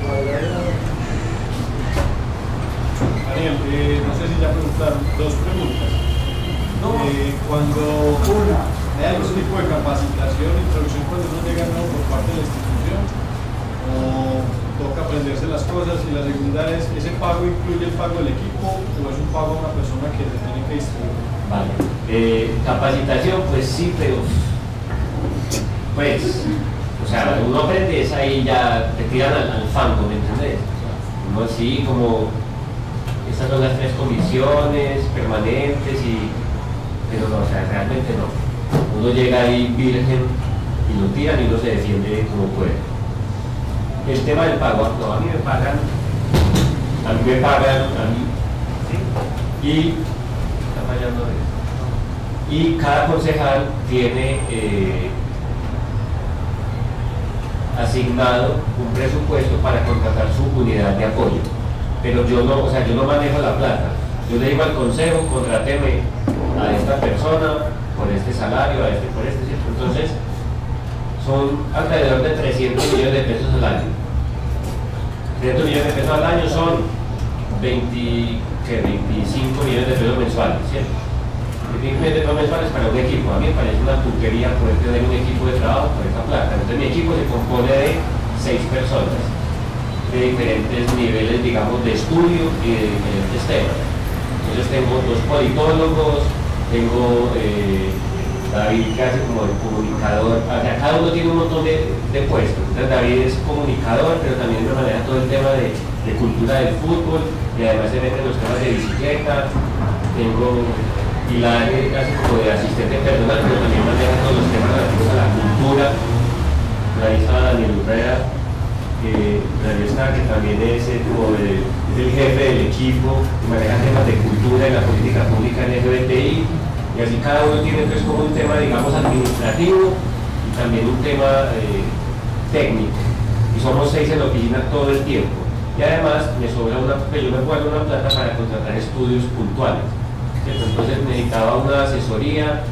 Daniel, no sé si ya preguntaron, dos preguntas. Cuando hay algún tipo de capacitación, introducción cuando uno llega nuevo por parte de la institución, o toca aprenderse las cosas, y la segunda es, ¿ese pago incluye el pago del equipo o es un pago a una persona que se tiene que distribuir? Vale. Capacitación, pues sí, pero pues, o sea, uno aprende es ahí ya te tiran al fango, ¿me entiendes? Uno así como, estas son las 3 comisiones permanentes pero no, o sea, realmente no. Uno llega ahí virgen y lo tiran y uno se defiende como puede. El tema del pago, no, a mí me pagan, ¿sí? Y está fallando eso. Y cada concejal tiene asignado un presupuesto para contratar su unidad de apoyo. Pero yo no, o sea, yo no manejo la plata. Yo le digo al consejo, contráteme a esta persona por este salario, por este, ¿cierto? Entonces, son alrededor de 300 millones de pesos al año. 300 millones de pesos al año son 25 millones de pesos mensuales, ¿cierto? 25 millones de pesos mensuales para un equipo. A mí me parece una tuquería poder tener un equipo de trabajo por esa plata. Entonces, mi equipo se compone de 6 personas de diferentes niveles, digamos, de estudio y de diferentes temas. Entonces tengo 2 politólogos, tengo David que hace como el comunicador, o sea, cada uno tiene un montón de puestos. Entonces David es comunicador, pero también me maneja todo el tema de cultura del fútbol, y además se mete en los temas de bicicleta. Tengo Pilar que hace como de asistente personal, pero también maneja todos los temas relativos a la cultura. Ahí está Daniel Urrea, que también es el jefe del equipo, que maneja temas de cultura y la política pública en LGBTI, y así cada uno tiene entonces como un tema, digamos, administrativo y también un tema técnico, y somos 6 en la oficina todo el tiempo, y además yo me guardo una plata para contratar estudios puntuales, ¿cierto? Entonces necesitaba una asesoría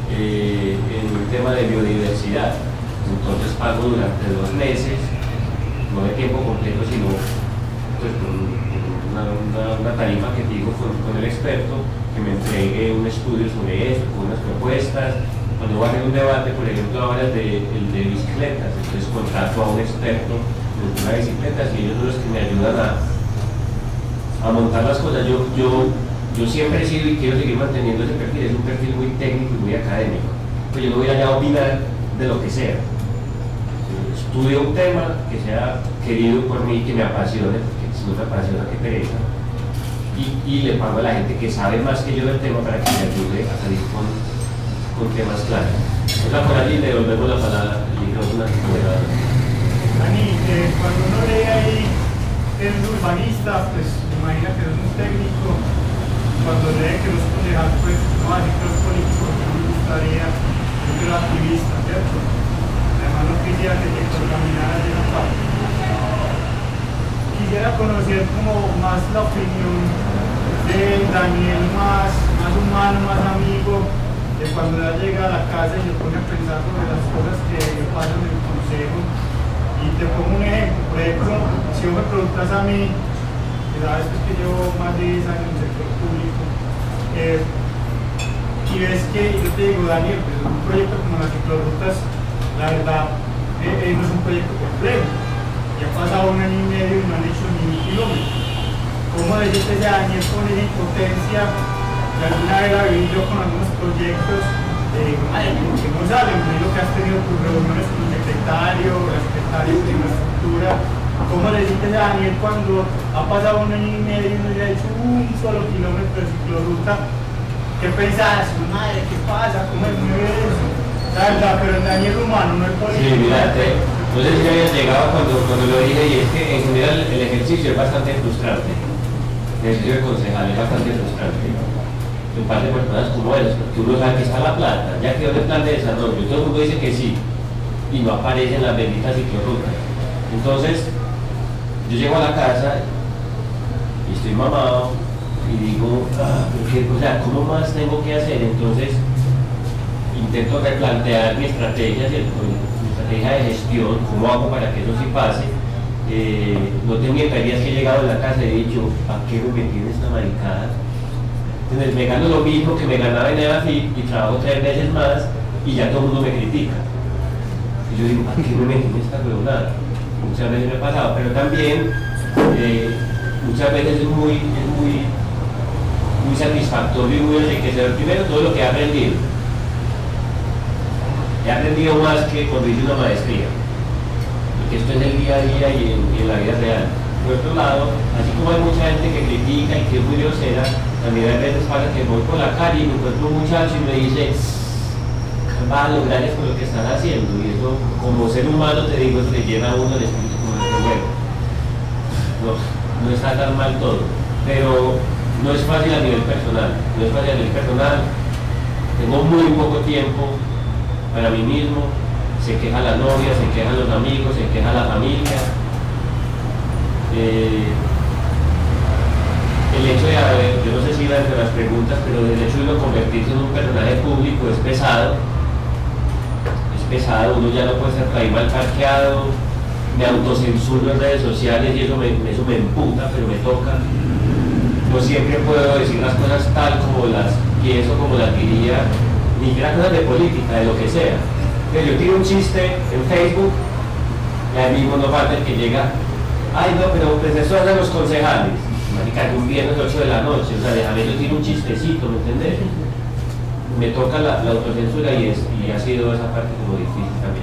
en un tema de biodiversidad, entonces pago durante 2 meses, no de tiempo completo, sino pues con una tarifa que digo con el experto, que me entregue un estudio sobre esto, con unas propuestas. Cuando voy a hacer un debate, por ejemplo, ahora el de bicicletas, entonces contrato a un experto en el tema de bicicletas, y ellos son los que me ayudan a montar las cosas. Yo siempre he sido y quiero seguir manteniendo ese perfil, es un perfil muy técnico y muy académico, pues yo no voy allá a opinar de lo que sea. Estudio un tema que sea querido por mí, que me apasione, porque si no me apasiona, qué pereza, y le pago a la gente que sabe más que yo del tema para que me ayude a salir con temas claros. Entonces, por allí le devolvemos la palabra al micrófono. Dani, cuando uno lee ahí el urbanista, pues imagina que es un técnico. Cuando lee que los concejales, pues no así que los políticos, no me gustaría, yo quiero activista, ¿cierto? Además no quisiera que te contaminara de esa parte. Quisiera conocer como más la opinión de Daniel, más humano, más amigo, de cuando ya llega a la casa y se pone a pensar sobre las cosas que le pasan en el consejo. Y te pongo un ejemplo, por ejemplo, si vos me preguntas a mí, que sabes que llevo más de 10 años en el sector público, y ves que yo te digo, Daniel, pues un proyecto como las ciclorrutas, la verdad, no es un proyecto complejo. Ya ha pasado 1 año y medio y no han hecho ni 1 kilómetro. ¿Cómo decirte ya, Daniel, con esa impotencia? Y alguna vez la vi yo con algunos proyectos, que no salen, lo que has tenido tus reuniones con el secretario, la secretaria de infraestructura. ¿Cómo le dices a Daniel cuando ha pasado 1 año y medio y no le ha hecho 1 solo kilómetro de ciclorruta? ¿Qué pensás? Madre, ¿qué pasa? ¿Cómo es mueve eso? La verdad, pero el Daniel humano, no el político. Sí, mira, no sé si ya habías llegado cuando lo dije, y es que en general el ejercicio es bastante frustrante. El ejercicio de concejal es bastante frustrante. En parte por cosas como esas, porque uno sabe que está la plata, ya quedó el plan de desarrollo, todo el mundo dice que sí, y no aparecen las benditas ciclorrutas. Entonces, yo llego a la casa y estoy mamado, y digo, o sea, ¿cómo más tengo que hacer? Entonces intento replantear mi estrategia, ¿cierto? Mi estrategia de gestión, cómo hago para que eso sí pase. No te mientarías que he llegado a la casa y he dicho, ¿para qué me metí en esta maricada? Entonces me gano lo mismo que me ganaba en EBAFIT y trabajo 3 veces más y ya todo el mundo me critica. Y yo digo, ¿para qué me metí en esta huevonada? Muchas veces me ha pasado, pero también muchas veces es muy satisfactorio y muy enriquecedor. Primero, todo lo que he aprendido. He aprendido más que cuando hice una maestría, porque esto es el día a día y en la vida real. Por otro lado, así como hay mucha gente que critica y que es muy grosera, también hay veces pasa que voy por la calle y me encuentro un muchacho y me dice, Carvalho, gracias por lo que están haciendo, y eso, como ser humano, te digo, eso le llena a uno el espíritu como este juego. No está tan mal todo, pero no es fácil a nivel personal, tengo muy poco tiempo para mí mismo, se queja la novia, se quejan los amigos, se queja la familia. El hecho de haber, yo no sé si iba entre las preguntas, pero el hecho de convertirse en un personaje público es pesado, uno ya no puede ser por ahí mal parqueado, me autocensuro en redes sociales y eso me emputa, pero me toca. No siempre puedo decir las cosas tal como las pienso, como las diría, ni siquiera cosas de política, de lo que sea. Yo tiro un chiste en Facebook y ahí mismo no falta el que llega, ay no, pero pues eso hacen los concejales. Marica, un viernes 8 de la noche, o sea, déjame yo tiro un chistecito, ¿me entendés? Me toca la autocensura y ha sido esa parte como difícil también.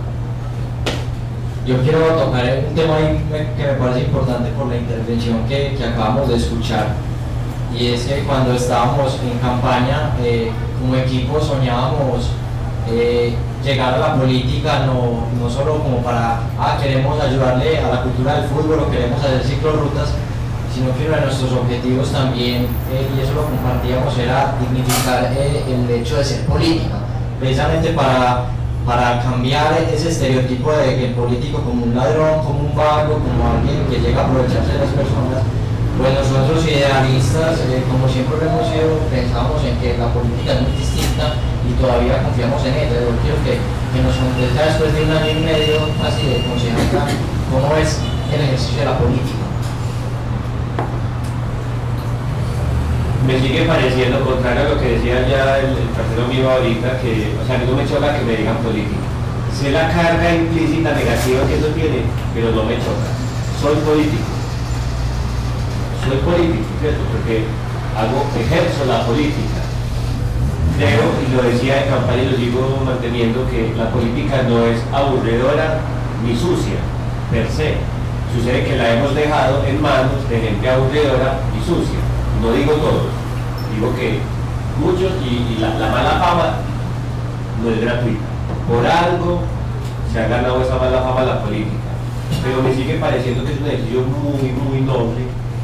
Yo quiero tocar un tema ahí que me parece importante por la intervención que acabamos de escuchar, y es que cuando estábamos en campaña como equipo soñábamos llegar a la política no solo como para queremos ayudarle a la cultura del fútbol o queremos hacer ciclorrutas, sino que uno de nuestros objetivos también, y eso lo compartíamos, era dignificar el hecho de ser política, precisamente para cambiar ese estereotipo de que el político como un ladrón, como un vago, como alguien que llega a aprovecharse de las personas. Pues nosotros idealistas, como siempre lo hemos sido, pensamos en que la política es muy distinta y todavía confiamos en ella. Yo quiero que nos conteste después de 1 año y medio así de concejala, cómo es el ejercicio de la política. Me sigue pareciendo, contrario a lo que decía ya el parcero mío ahorita, que, o sea, a mí no me choca que me digan política. Sé la carga implícita negativa que eso tiene, pero no me choca. Soy político, ¿cierto? Porque ejerzo la política. Creo, y lo decía en campaña y lo sigo manteniendo, que la política no es aburridora ni sucia, per se. Sucede que la hemos dejado en manos de gente aburridora y sucia. No digo todos, digo que muchos, y la mala fama no es gratuita. Por algo se ha ganado esa mala fama la política, pero me sigue pareciendo que es un ejercicio muy noble.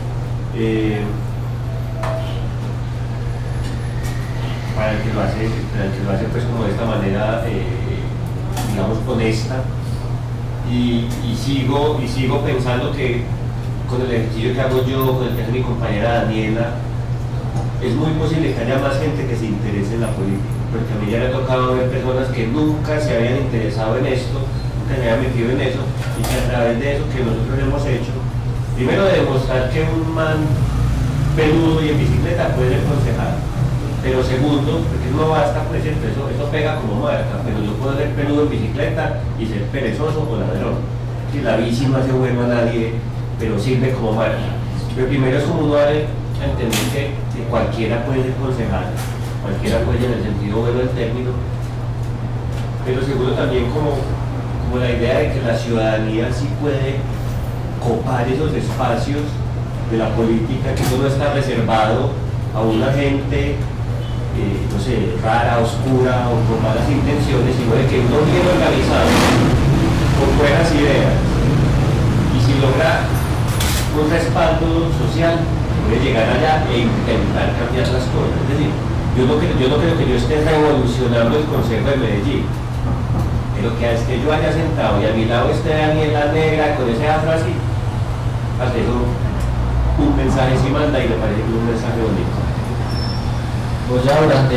Para el que lo hace pues como de esta manera, digamos, honesta, y sigo pensando que con el ejercicio que hago yo, con el que hace mi compañera Daniela, es muy posible que haya más gente que se interese en la política, porque a mí ya me ha tocado ver personas que nunca se habían interesado en esto, nunca se habían metido en eso, y que a través de eso que nosotros hemos hecho, primero de demostrar que un man peludo y en bicicleta puede ser concejal, pero segundo, porque no basta, pues eso pega como marca, pero yo puedo ser peludo en bicicleta y ser perezoso o ladrón. Si la bici no hace bueno a nadie, pero sirve como marca. Pero primero es como uno dar a entender que cualquiera puede ser concejal, cualquiera puede en el sentido bueno del término, pero segundo también como la idea de que la ciudadanía sí puede copar esos espacios de la política, que eso no está reservado a una gente no sé, rara, oscura o con malas intenciones, sino de que uno bien organizado, con buenas ideas, y si logra un respaldo social, puede llegar allá e intentar cambiar las cosas. Es decir, yo no creo que yo esté revolucionando el Consejo de Medellín, pero que es que yo haya sentado y a mi lado esté Daniela Negra con ese afro así, eso un mensaje sí manda y me parece que es un mensaje bonito. Pues ya durante...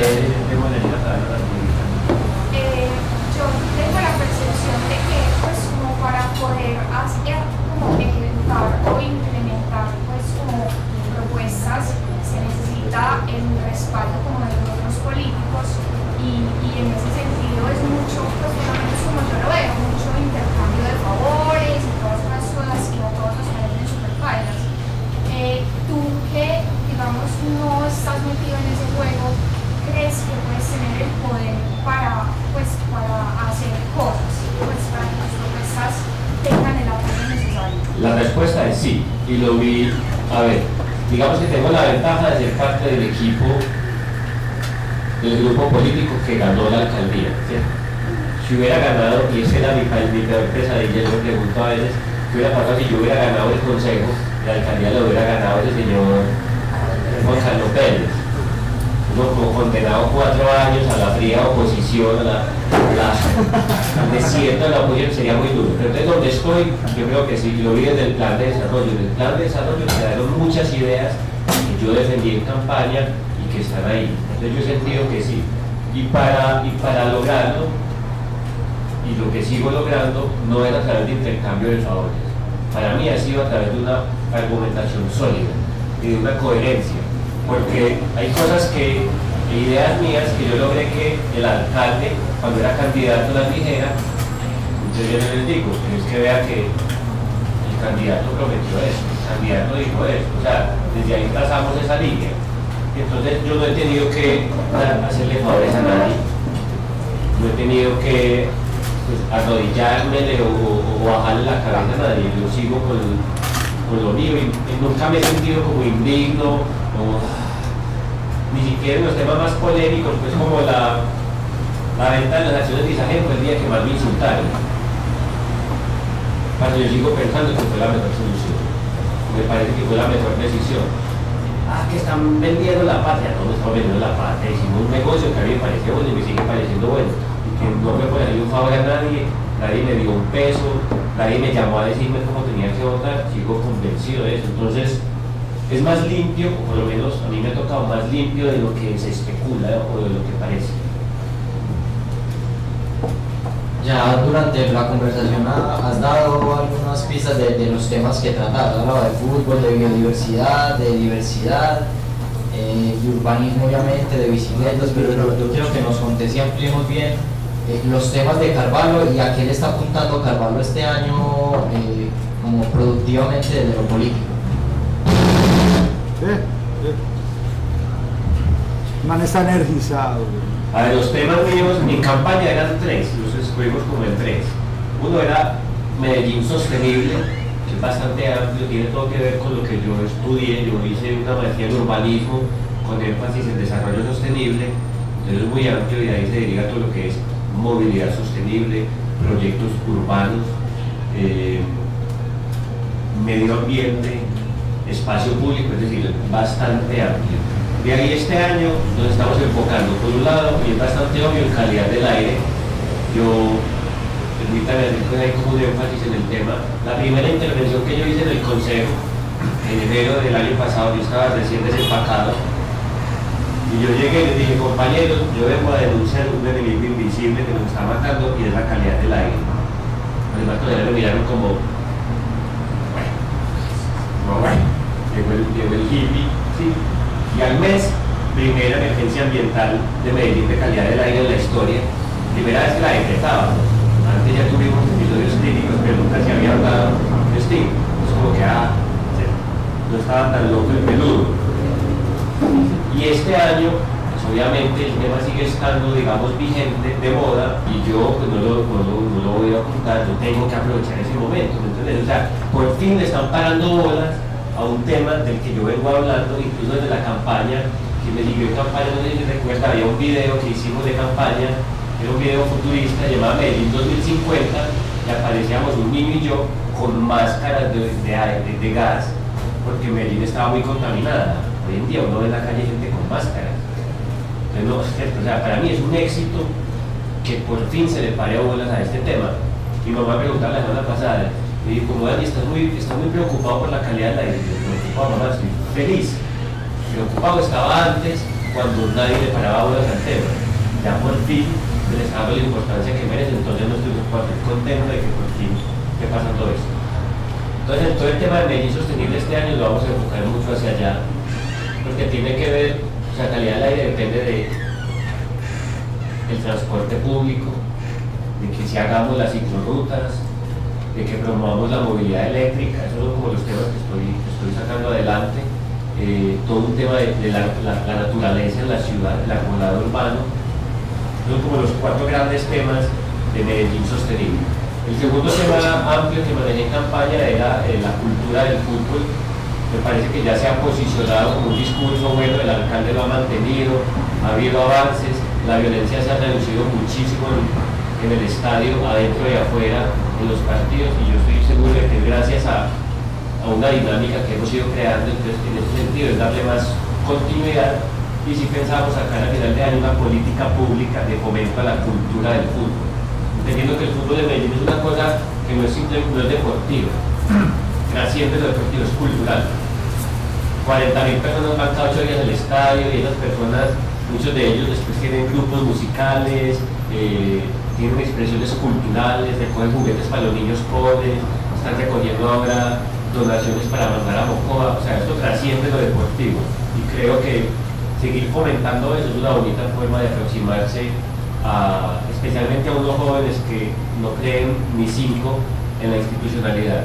Yo tengo la percepción de que pues como para poder hacer, como ejecutar o implementar pues como propuestas se necesita el respaldo como de los otros políticos y en ese sentido es mucho, pues por lo menos como yo lo veo, mucho intercambio de favores y todas las cosas que a todos nos parecen súper pailas. Tú que digamos no estás metido en ese juego, ¿crees que puedes tener el poder para hacer cosas, pues para que tus propuestas tengan el apoyo necesario? La respuesta es sí, y lo vi, a ver, digamos que tengo la ventaja de ser parte del equipo, del grupo político que ganó la alcaldía, ¿cierto? Si hubiera ganado, y esa era mi peor pesadilla, yo me pregunto a veces, ¿qué hubiera pasado si yo hubiera ganado el consejo? La alcaldía lo hubiera ganado el señor Gonzalo Pérez, uno como condenado 4 años a la fría oposición, al desierto de la oposición, sería muy duro. Pero entonces donde estoy, yo creo que sí, lo vi desde el plan de desarrollo. En el plan de desarrollo me dieron muchas ideas que yo defendí en campaña y que están ahí. Entonces yo he sentido que sí. Y para lograrlo, y lo que sigo logrando, no es a través de intercambio de favores. Para mí ha sido a través de una argumentación sólida y de una coherencia. Porque hay cosas que, ideas mías, que yo logré que el alcalde, cuando era candidato, las dijera. Entonces yo no les digo, pero es que vea que el candidato prometió eso, el candidato dijo eso. O sea, desde ahí trazamos esa línea. Entonces yo no he tenido que hacerle favores a nadie, no he tenido que pues, arrodillarme o bajarle la cabeza a nadie. Yo sigo con lo mío y nunca me he sentido como indigno, ni siquiera en los temas más polémicos, pues como la venta de las acciones de Isagen fue el día que más me insultaron. Pero yo sigo pensando que fue la mejor solución, me parece que fue la mejor decisión. Que están vendiendo la patria, no estamos vendiendo la patria, hicimos un negocio que a mí me pareció bueno y me sigue pareciendo bueno, y que no me puede hacer un favor a nadie me dio un peso, nadie me llamó a decirme cómo tenía que votar, sigo convencido de eso. Entonces es más limpio, o por lo menos a mí me ha tocado más limpio de lo que se especula o de lo que parece. Ya durante la conversación has dado algunas pistas de los temas que tratas. Has hablado de fútbol, de biodiversidad, de diversidad, de urbanismo obviamente, de bicicletas, pero yo quiero que nos contes y ampliemos bien los temas de Carvalho y a qué le está apuntando Carvalho este año como productivamente desde lo político. Man está energizado. A ver, los temas míos en campaña eran 3, los escogimos como en 3. Uno era Medellín sostenible, que es bastante amplio, tiene todo que ver con lo que yo estudié. Yo hice una maestría en urbanismo con énfasis en desarrollo sostenible, entonces es muy amplio y de ahí se deriva todo lo que es movilidad sostenible, proyectos urbanos, medio ambiente, espacio público, es decir, bastante amplio. De ahí este año nos estamos enfocando, por un lado, y es bastante obvio, en calidad del aire. Yo, permítame hacer que hay como un énfasis en el tema. La primera intervención que yo hice en el Consejo, en enero del año pasado, yo estaba recién desempacado, y yo llegué y les dije, compañeros, yo vengo a denunciar un enemigo invisible que nos está matando, y es la calidad del aire. Además, todavía me miraron como, llegó el hippie, ¿sí? Y al mes, primera emergencia ambiental de Medellín de calidad del aire en la historia, primera vez que la decretábamos. Antes ya tuvimos episodios críticos, pero nunca se había dado estímulo. Es como que no estaba tan loco el peludo. Y este año, pues obviamente el tema sigue estando, digamos, vigente, de moda, y yo pues, no lo voy a ocultar, yo tengo que aprovechar ese momento, ¿me entiendes? O sea, por fin le están parando bolas a un tema del que yo vengo hablando, incluso desde la campaña, que me siguió en campaña, no sé si recuerda, había un video que hicimos de campaña, era un video futurista llamado Medellín 2050, y aparecíamos un niño y yo con máscaras de gas, porque Medellín estaba muy contaminada. Hoy en día uno ve en la calle gente con máscaras. Entonces, no, o sea, para mí es un éxito que por fin se le pare bolas a este tema. Mi mamá me preguntaba la semana pasada, me dijo, como Dani, estás muy preocupado por la calidad del aire. mamá, estoy feliz. Preocupado estaba antes, cuando nadie le paraba bolas al tema. Ya por fin se les ha dado la importancia que merece, entonces no estoy contento de que por fin me pasa todo esto. Entonces, en todo el tema de Medellín Sostenible este año lo vamos a enfocar mucho hacia allá, porque tiene que ver, o sea, la calidad del aire depende del transporte público, de que si hagamos las ciclorrutas, de que promovamos la movilidad eléctrica. Esos son como los temas que estoy sacando adelante. Todo un tema de la naturaleza en la ciudad, el acumulado urbano. Son como los 4 grandes temas de Medellín Sostenible. El segundo tema amplio que manejé en campaña era la cultura del fútbol. Me parece que ya se ha posicionado como un discurso bueno, el alcalde lo ha mantenido, ha habido avances, la violencia se ha reducido muchísimo en el estadio, adentro y afuera, en los partidos, y yo estoy seguro de que gracias a una dinámica que hemos ido creando, entonces en ese sentido es darle más continuidad, y si pensamos sacar al final de año una política pública de fomento a la cultura del fútbol, entendiendo que el fútbol de Medellín es una cosa que no es deportiva, trasciende lo deportivo, es cultural. 40.000 personas van cada 8 días al estadio, y esas personas, muchos de ellos después tienen grupos musicales, tienen expresiones culturales, recogen juguetes para los niños pobres, están recogiendo ahora donaciones para mandar a Mocoa. O sea, esto trasciende lo deportivo, y creo que seguir fomentando eso es una bonita forma de aproximarse especialmente a unos jóvenes que no creen ni 5 en la institucionalidad.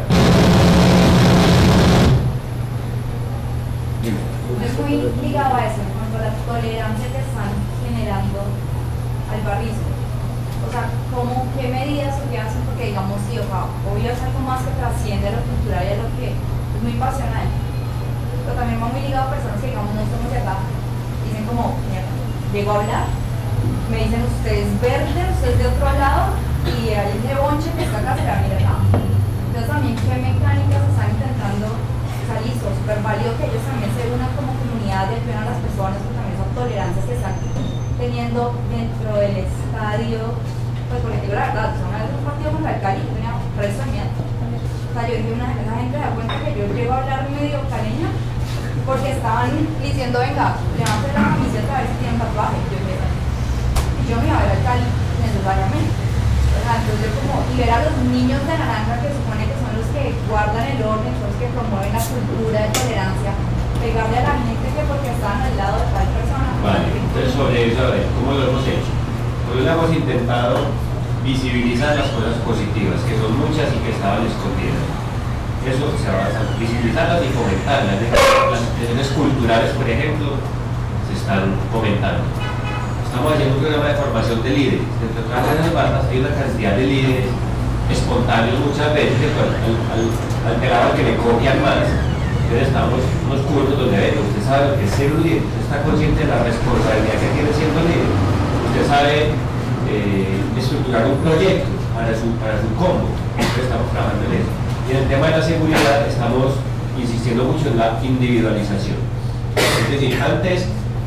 Es muy ligado a eso, en cuanto a la tolerancia que están generando al barrismo. O sea, ¿qué medidas o qué hacen? Porque digamos, sí, obvio es algo más que trasciende a lo cultural y a lo que es muy pasional. Pero también va muy ligado a personas que, digamos, no estamos de acá. Dicen como, mierda, llego a hablar, me dicen, usted es verde, usted es de otro lado, y hay ese bonche que está acá, se la mira acá. Entonces también, ¿qué mecánicas están intentando? O sea, listo, súper válido que ellos también se unan como comunidad de apoyo a las personas, pero también son tolerancias que están teniendo dentro del estadio. Pues porque digo la verdad, una vez un partido contra el Cali, yo tenía preso de miedo. O sea, yo dije, esa gente da cuenta que yo llego a hablar medio caleña porque estaban diciendo, venga, levante la camiseta a ver si tienen tatuaje. Yo me iba a ver al Cali necesariamente. O sea, entonces como, y ver a los niños de naranja que supone que son los que guardan el orden, son los que promueven la cultura de tolerancia, pegarle a la gente que porque estaban al lado de tal persona. Vale, entonces sobre eso, a ver, ¿cómo lo hemos hecho? Pues hemos intentado visibilizar las cosas positivas, que son muchas y que estaban escondidas. Eso se va a visibilizarlas y fomentarlas. Las expresiones culturales, por ejemplo, se están fomentando. Estamos haciendo un programa de formación de líderes. Dentro de todas esas bandas hay una cantidad de líderes espontáneos muchas veces, que al pelado que le copian más. Entonces estamos en unos cursos donde usted sabe lo que es ser un líder, usted está consciente de la responsabilidad que tiene siendo líder. Usted sabe estructurar un proyecto para su combo. Entonces estamos trabajando en eso. Y en el tema de la seguridad estamos insistiendo mucho en la individualización. Es decir, antes,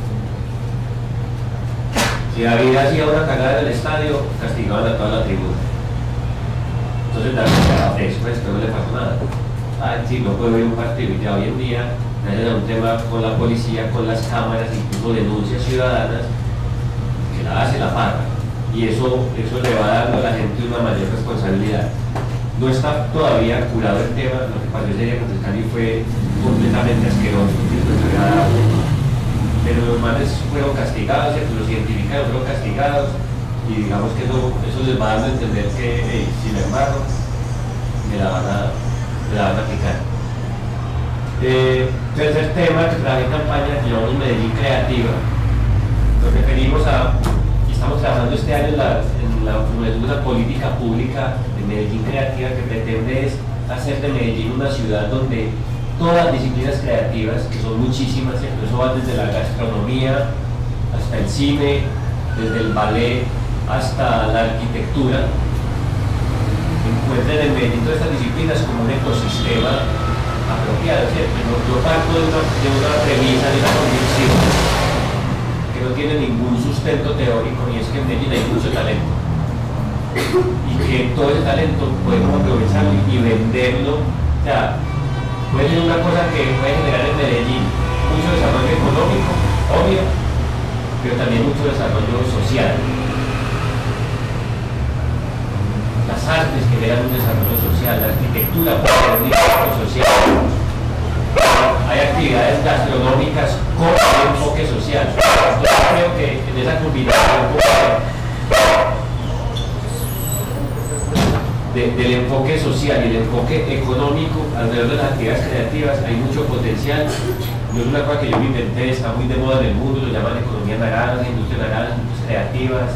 si David hacía una cagada en el estadio, castigaban a toda la tribuna. Entonces David quedaba fresco, esto no le pasó nada. Sí, no puedo ver un partido. Y ya hoy en día, gracias a un tema con la policía, con las cámaras, incluso denuncias ciudadanas, que la hace la paga, y eso le va dando a la gente una mayor responsabilidad. No está todavía curado el tema. Lo que pasó ese día con el Cali fue completamente asqueroso, pero los males fueron castigados, los científicos fueron castigados, y digamos que eso les va dando a entender que sin embargo me la van a picar. Tercer tema que traje en campaña, que llamamos Medellín Creativa. Nos referimos y estamos trabajando este año en una política pública de Medellín Creativa que pretende hacer de Medellín una ciudad donde todas las disciplinas creativas, que son muchísimas, eso va desde la gastronomía hasta el cine, desde el ballet hasta la arquitectura, encuentren en Medellín todas estas disciplinas como un ecosistema apropiado, ¿cierto? Yo parto de una premisa, de una convicción que no tiene ningún sustento teórico, y es que en Medellín hay mucho talento y que todo ese talento podemos aprovecharlo y venderlo. O sea, puede ser una cosa que puede generar en Medellín mucho desarrollo económico, obvio, pero también mucho desarrollo social. Las artes generan un desarrollo social, la arquitectura puede tener un impacto social. Hay actividades gastronómicas con enfoque social. Yo creo que en esa combinación del enfoque social y el enfoque económico alrededor de las actividades creativas hay mucho potencial. No es una cosa que yo me inventé, está muy de moda en el mundo, lo llaman economía naranja, industria naranja, industrias creativas.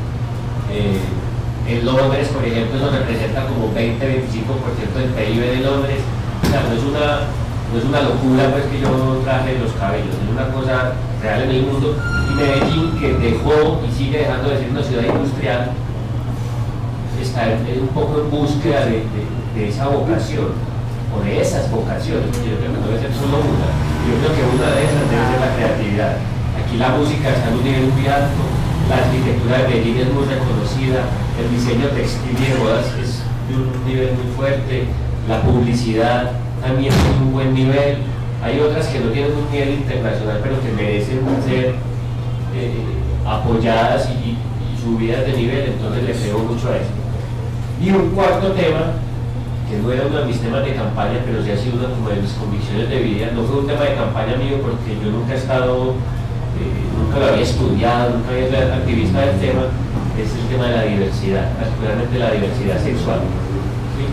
En Londres, por ejemplo, eso representa como 20-25% del PIB de Londres. O sea, no es una locura pues que yo traje los cabellos, es una cosa real en el mundo. Y Medellín, que dejó y sigue dejando de ser una ciudad industrial, está un poco en búsqueda de esa vocación, o de esas vocaciones, porque yo creo que no debe ser solo una. Yo creo que una de esas debe ser la creatividad. Aquí la música está en un nivel muy alto, la arquitectura de Medellín es muy reconocida, el diseño textil y de bodas es de un nivel muy fuerte, la publicidad también tiene un buen nivel. Hay otras que no tienen un nivel internacional, pero que merecen ser apoyadas y subidas de nivel, entonces le creo mucho a esto. Y un cuarto tema, que no era uno de mis temas de campaña, pero sí ha sido una como de mis convicciones de vida. No fue un tema de campaña mío porque yo nunca he estado, nunca lo había estudiado, nunca había sido activista del tema. Es el tema de la diversidad, particularmente la diversidad sexual. ¿Sí?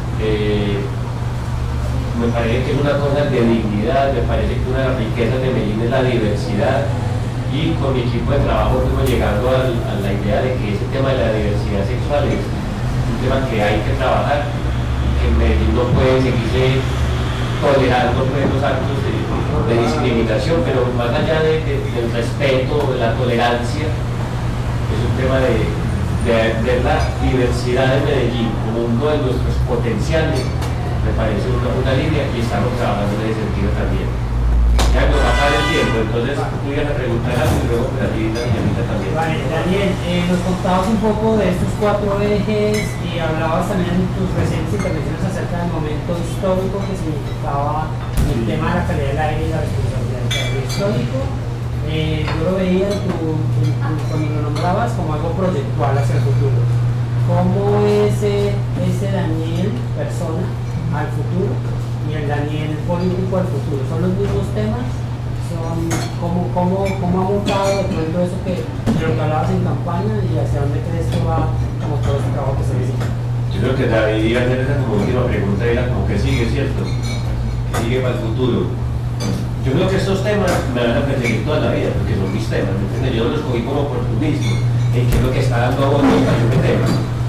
Me parece que es una cosa de dignidad, me parece que una de las riquezas de Medellín es la diversidad. Y con mi equipo de trabajo fuimos llegando a la idea de que ese tema de la diversidad sexual es un tema que hay que trabajar, que en Medellín no puede seguirse tolerando pues, los actos de discriminación, pero más allá del respeto, de la tolerancia, es un tema de ver la diversidad de Medellín como uno de nuestros potenciales, me parece una línea y estamos trabajando en ese sentido también. Ya nos va a pasar el tiempo, entonces tú ibas a preguntar algo y luego la Dianita también. Vale, Daniel, nos contabas un poco de estos 4 ejes y hablabas también en tus recientes intervenciones acerca del momento histórico que significaba el tema de la calidad del aire y la responsabilidad del cambio histórico. Yo lo veía cuando lo nombrabas como algo proyectual hacia el futuro. ¿Cómo ese Daniel persona al futuro y el Daniel político al futuro? ¿Son los mismos temas? ¿Cómo ha montado de pronto eso de lo que hablabas en campaña y hacia dónde crees que va como todo ese trabajo que se dice? Yo creo que David iba a hacer esa como última pregunta, era como que sigue, ¿cierto? Que sigue para el futuro. Yo creo que estos temas me van a perseguir toda la vida porque son mis temas, ¿me entiendes? Yo no los cogí como oportunismo, en qué es lo que está dando a vos para yo meterme.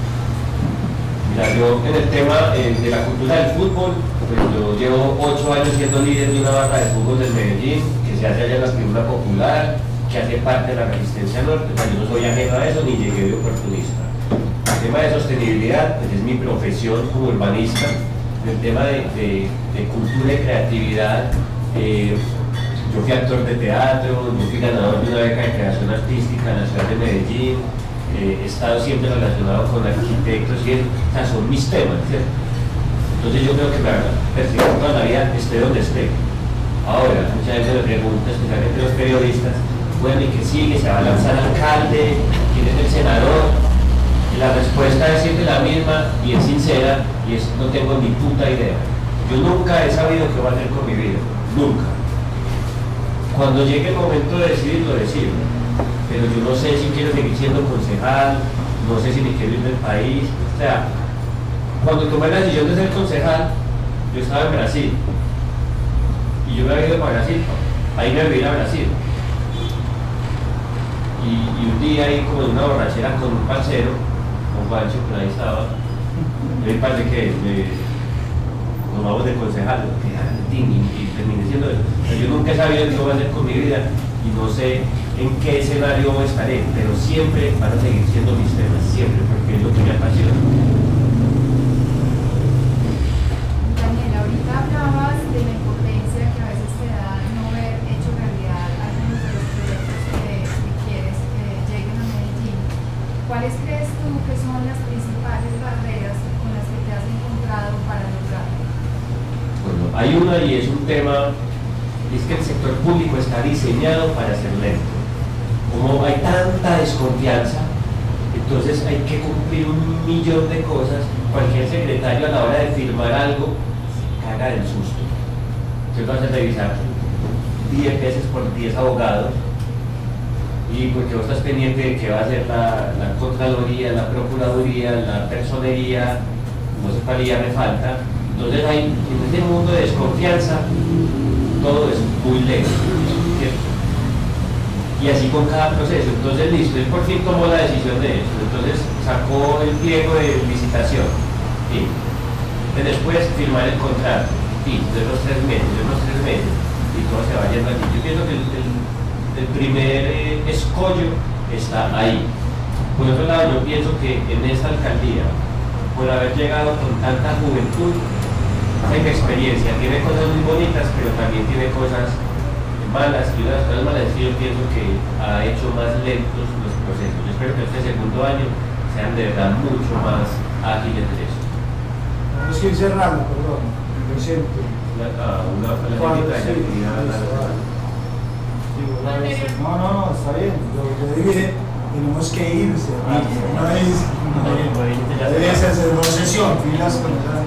Mira, yo en el tema de la cultura del fútbol, pues yo llevo 8 años siendo líder de una barra de fútbol del Medellín, que se hace allá en la tribuna popular, que hace parte de la resistencia norte. O sea, yo no soy ajeno a eso ni llegué de oportunista. El tema de sostenibilidad, pues es mi profesión como urbanista. El tema de cultura y creatividad, yo fui actor de teatro, yo fui ganador de una beca de creación artística en la ciudad de Medellín. He estado siempre relacionado con arquitectos y eso, o sea, son mis temas, ¿cierto? Entonces yo creo que me van a perseguir toda la vida, esté donde esté. Ahora, mucha gente me pregunta, especialmente los periodistas, bueno, ¿y qué sigue? ¿Se va a lanzar alcalde? ¿Quién es el senador? Y la respuesta es siempre la misma y es sincera y es no tengo ni puta idea. Yo nunca he sabido qué voy a hacer con mi vida, nunca. Cuando llegue el momento de decidir, lo decido. Pero yo no sé si quiero seguir siendo concejal, no sé si me quiero ir del país. O sea, cuando tomé la decisión de ser concejal, yo estaba en Brasil. Y yo me había ido para Brasil, ahí me vine a Brasil. Y un día ahí como en una borrachera con un parcero, con Pancho, por ahí estaba, me parece que nos vamos de concejal, y terminé siendo eso. Pero yo nunca he sabido qué voy a hacer con mi vida y no sé en qué escenario estaré, pero siempre van a seguir siendo mis temas, siempre, porque es lo que me apasiona. Daniel, ahorita hablabas de la impotencia que a veces te da no ver hecho realidad algunos de los proyectos que quieres que lleguen a Medellín. ¿Cuáles crees tú que son las principales barreras con las que te has encontrado para lograrlo? Bueno, hay una y es un tema, es que el sector público está diseñado para ser lento. Como hay tanta desconfianza, entonces hay que cumplir 1.000.000 de cosas. Cualquier secretario a la hora de firmar algo caga del susto. Usted va a revisar 10 veces por 10 abogados, y porque vos estás pendiente de qué va a hacer la Contraloría, la Procuraduría, la Personería, no sé cuál ya me falta. Entonces hay, en este mundo de desconfianza, todo es muy lento, ¿cierto? Y así con cada proceso. Entonces listo, él por fin tomó la decisión de eso, entonces sacó el pliego de licitación, ¿sí? Y después firmar el contrato, ¿sí? De los 3 meses, y todo se va yendo allí. Yo pienso que el primer escollo está ahí. Por otro lado, yo pienso que en esta alcaldía, por haber llegado con tanta juventud, tenga experiencia, tiene cosas muy bonitas, pero también tiene cosas malas, y una de las cosas malas es que yo pienso que ha hecho más lentos los procesos. Yo espero que este segundo año sean de verdad mucho más ágiles de eso. Tenemos que ir cerrando, perdón, lo siento. No, está bien. Lo que dije, tenemos que ir cerrando. No es hacer una sesión, filas con esa.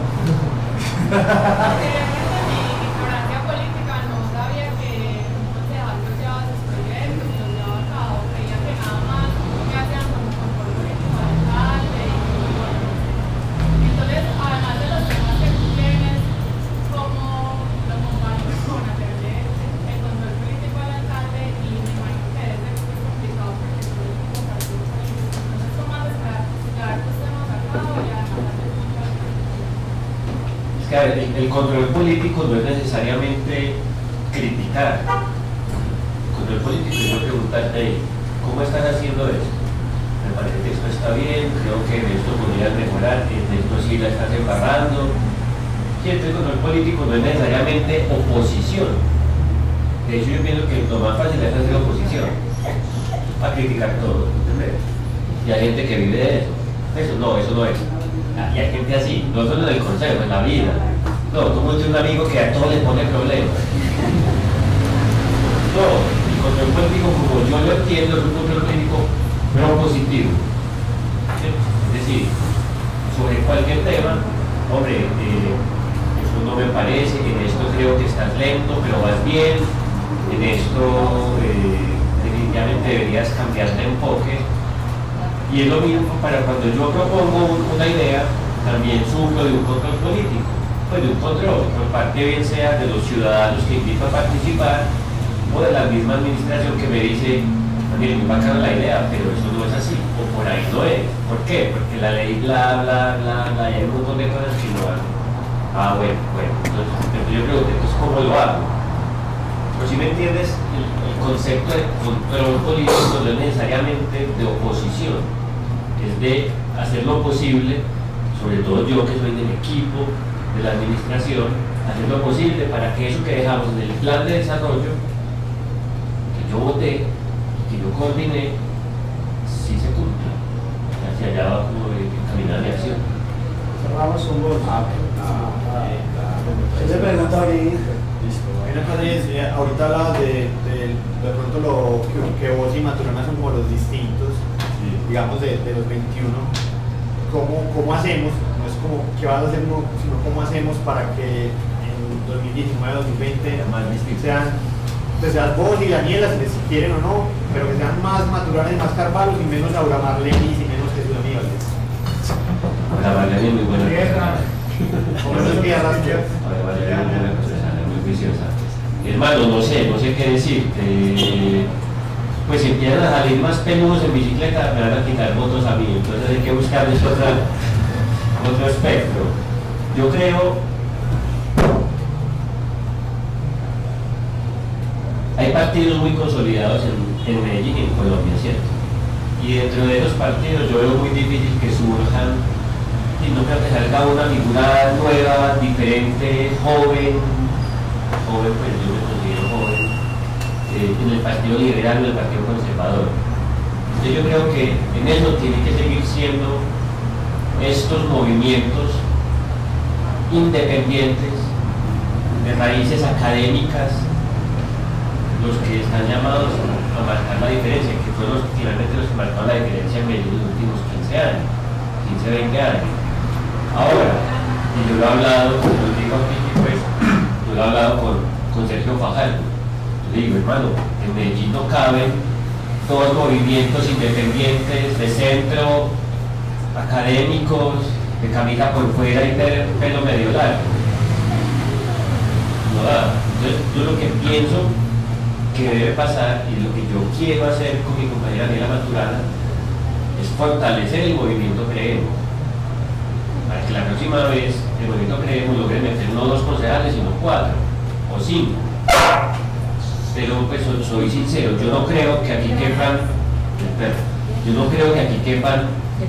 Ignorancia política, no sabía que un concejal los llevaba sus proyectos y los llevaba a cabo. Creía que nada más que hacían como político al alcalde y bueno. Entonces, además de los temas que tú tienes, ¿cómo lo comparas con hacerle el control político al alcalde? Y me imagino que debe ser muy complicado porque tú eres un partido político. Entonces, ¿cómo haces para llevar tus temas a cabo y además hacer un control? Es que a ver, el control político no es necesariamente criticar. El control político es no preguntarte, ¿cómo estás haciendo esto? Me parece que esto está bien, creo que en esto podrías mejorar, en esto sí la estás embarrando. Y el control político no es necesariamente oposición. De hecho, yo pienso que lo más fácil es hacer oposición, a criticar todo, ¿entendés? Y hay gente que vive de eso. Eso no es. Y hay gente así, no solo en el consejo, en la vida. No, tú tienes un amigo que a todo le pone problemas. No, el control político, como yo lo entiendo, es un control político propositivo. Es decir, sobre cualquier tema, hombre, eso no me parece, en esto creo que estás lento, pero vas bien, en esto definitivamente deberías cambiar de enfoque. Y es lo mismo para cuando yo propongo una idea, también sufro de un control político, pues de un control, por parte bien sea de los ciudadanos que invito a participar, o de la misma administración que me dice, miren, muy bacana la idea, pero eso no es así, o por ahí no es. ¿Por qué? Porque la ley bla, hay un montón de cosas que no hacen. Bueno, entonces yo pregunto, entonces ¿cómo lo hago? Pero si me entiendes, el concepto de control político no es necesariamente de oposición, es de hacer lo posible, sobre todo yo que soy del equipo de la administración, hacer lo posible para que eso que dejamos en el plan de desarrollo, que yo voté, que yo coordiné, sí se cumpla. Hacia allá va como caminar de acción. Cerramos con vos. ¿Qué le pregunta ahorita? Ahorita hablabas de pronto lo que vos y Maturana son como los distintos, digamos, de los 21. ¿Cómo hacemos? No es como qué vas a hacer uno, sino cómo hacemos para que en 2019, 2020 seas vos y Daniela, si quieren o no, pero que sean más Maturanes, más Carvalhos y menos Aura Marlenis y menos Jesús Aníbal. La Marlene es muy buena. ¿Cómo se pierdas? Muy juiciosa. Hermano, no sé qué decir. Pues si empiezan a salir más peludos en bicicleta, me van a quitar votos a mí. Entonces hay que buscarles otro espectro. Yo creo. Hay partidos muy consolidados en Medellín y en Colombia, ¿cierto? Y dentro de esos partidos yo veo muy difícil que surjan, y no creo que salga una figura nueva, diferente, joven, pues yo me considero joven, en el Partido Liberal o en el Partido Conservador. Entonces yo creo que en eso tiene que seguir siendo estos movimientos independientes de raíces académicas los que están llamados a marcar la diferencia, que fueron finalmente los que marcaron la diferencia en Medellín en los últimos 15 años, 15, 20 años. Ahora, y yo lo he hablado, lo digo aquí, pues, yo lo he hablado con Sergio Fajardo. Yo le digo, hermano, en Medellín no caben todos movimientos independientes, de centro, académicos, de camisa por fuera y pelo medio largo. No da. Entonces, yo lo que pienso que debe pasar y lo que yo quiero hacer con mi compañera Daniela Maturana es fortalecer el movimiento Creemos, para que la próxima vez el movimiento Creemos logre meter no 2 concejales sino 4 o 5. Pero pues soy sincero, yo no creo que aquí quepan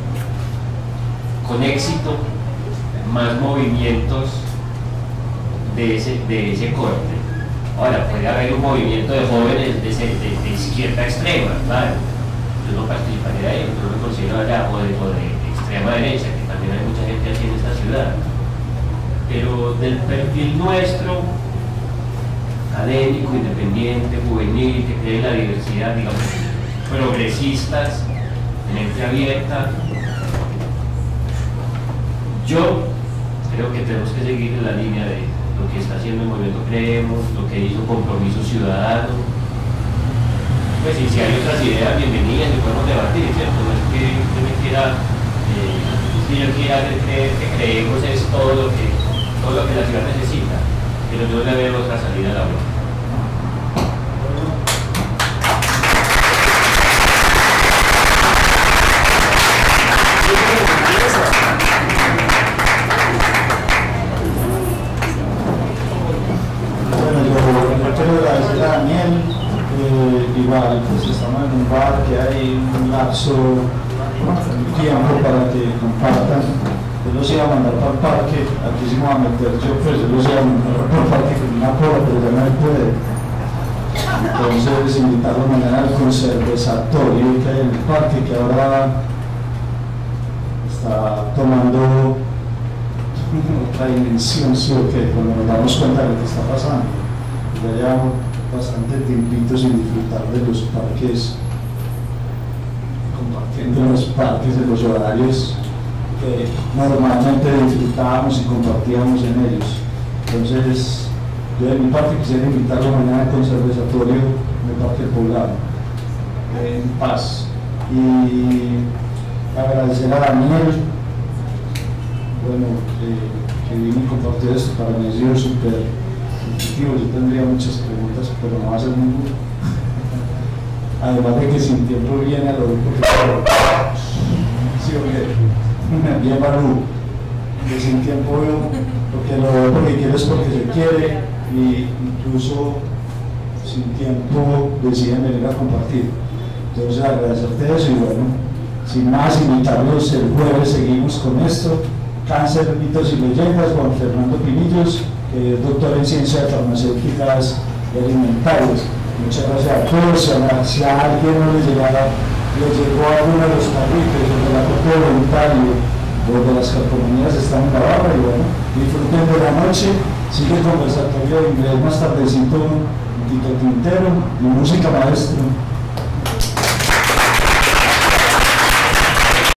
con éxito más movimientos de ese corte. Ahora, puede haber un movimiento de jóvenes de izquierda extrema, claro. Yo no participaría de ello, yo no me considero allá, o de extrema derecha, que también hay mucha gente así en esta ciudad. Pero del perfil nuestro, académico, independiente, juvenil, que cree en la diversidad, digamos, progresistas, de mente abierta, yo creo que tenemos que seguir en la línea de lo que está haciendo el movimiento Creemos, lo que hizo Compromiso Ciudadano. Pues si hay otras ideas, bienvenidas y podemos debatir, ¿cierto? No es que yo me quiera, yo quiera hacer creer que Creemos es todo lo que la ciudad necesita, pero yo le veo otra salida a la hora. Daniel, igual pues estamos en un bar que hay un lapso de tiempo para que compartan. Yo los iba a mandar para el parque, aquí sí me voy a meter yo, pues yo los iba a mandar para el parque con una cola, pero ya no hay poder. Entonces invitarlos mañana al conservatorio que hay en el parque, que ahora está tomando otra dimensión, sí o qué, cuando nos damos cuenta de lo que está pasando. Ya llevamos bastante tiempito sin disfrutar de los parques, compartiendo los parques de los horarios que normalmente disfrutábamos y compartíamos en ellos. Entonces, yo de mi parte quisiera invitarlo mañana al conservatorio del Parque del Poblado, en paz. Y agradecer a Daniel, bueno, que vino y compartió esto. Para mí ha sido súper. Yo tendría muchas preguntas, pero no va a ser ninguna. Además de que sin tiempo viene a lo porque sí, me bien Barú, que sin tiempo veo, porque lo veo porque quiere es porque se quiere, y incluso sin tiempo deciden venir a compartir. Entonces agradecerte eso y bueno, sin más invitarlos el jueves, seguimos con esto. Cáncer, mitos y leyendas, Juan Fernando Pinillos, que es doctor en ciencias farmacéuticas y alimentarias. Muchas gracias a todos. Si a alguien no les llegó alguno de los carritos, o del aporte voluntario, o de las calcomanías están en la barra, y bueno, disfruten de la noche. Sigue el conversatorio de inglés más tardecito, Tito Quintero, y música maestro.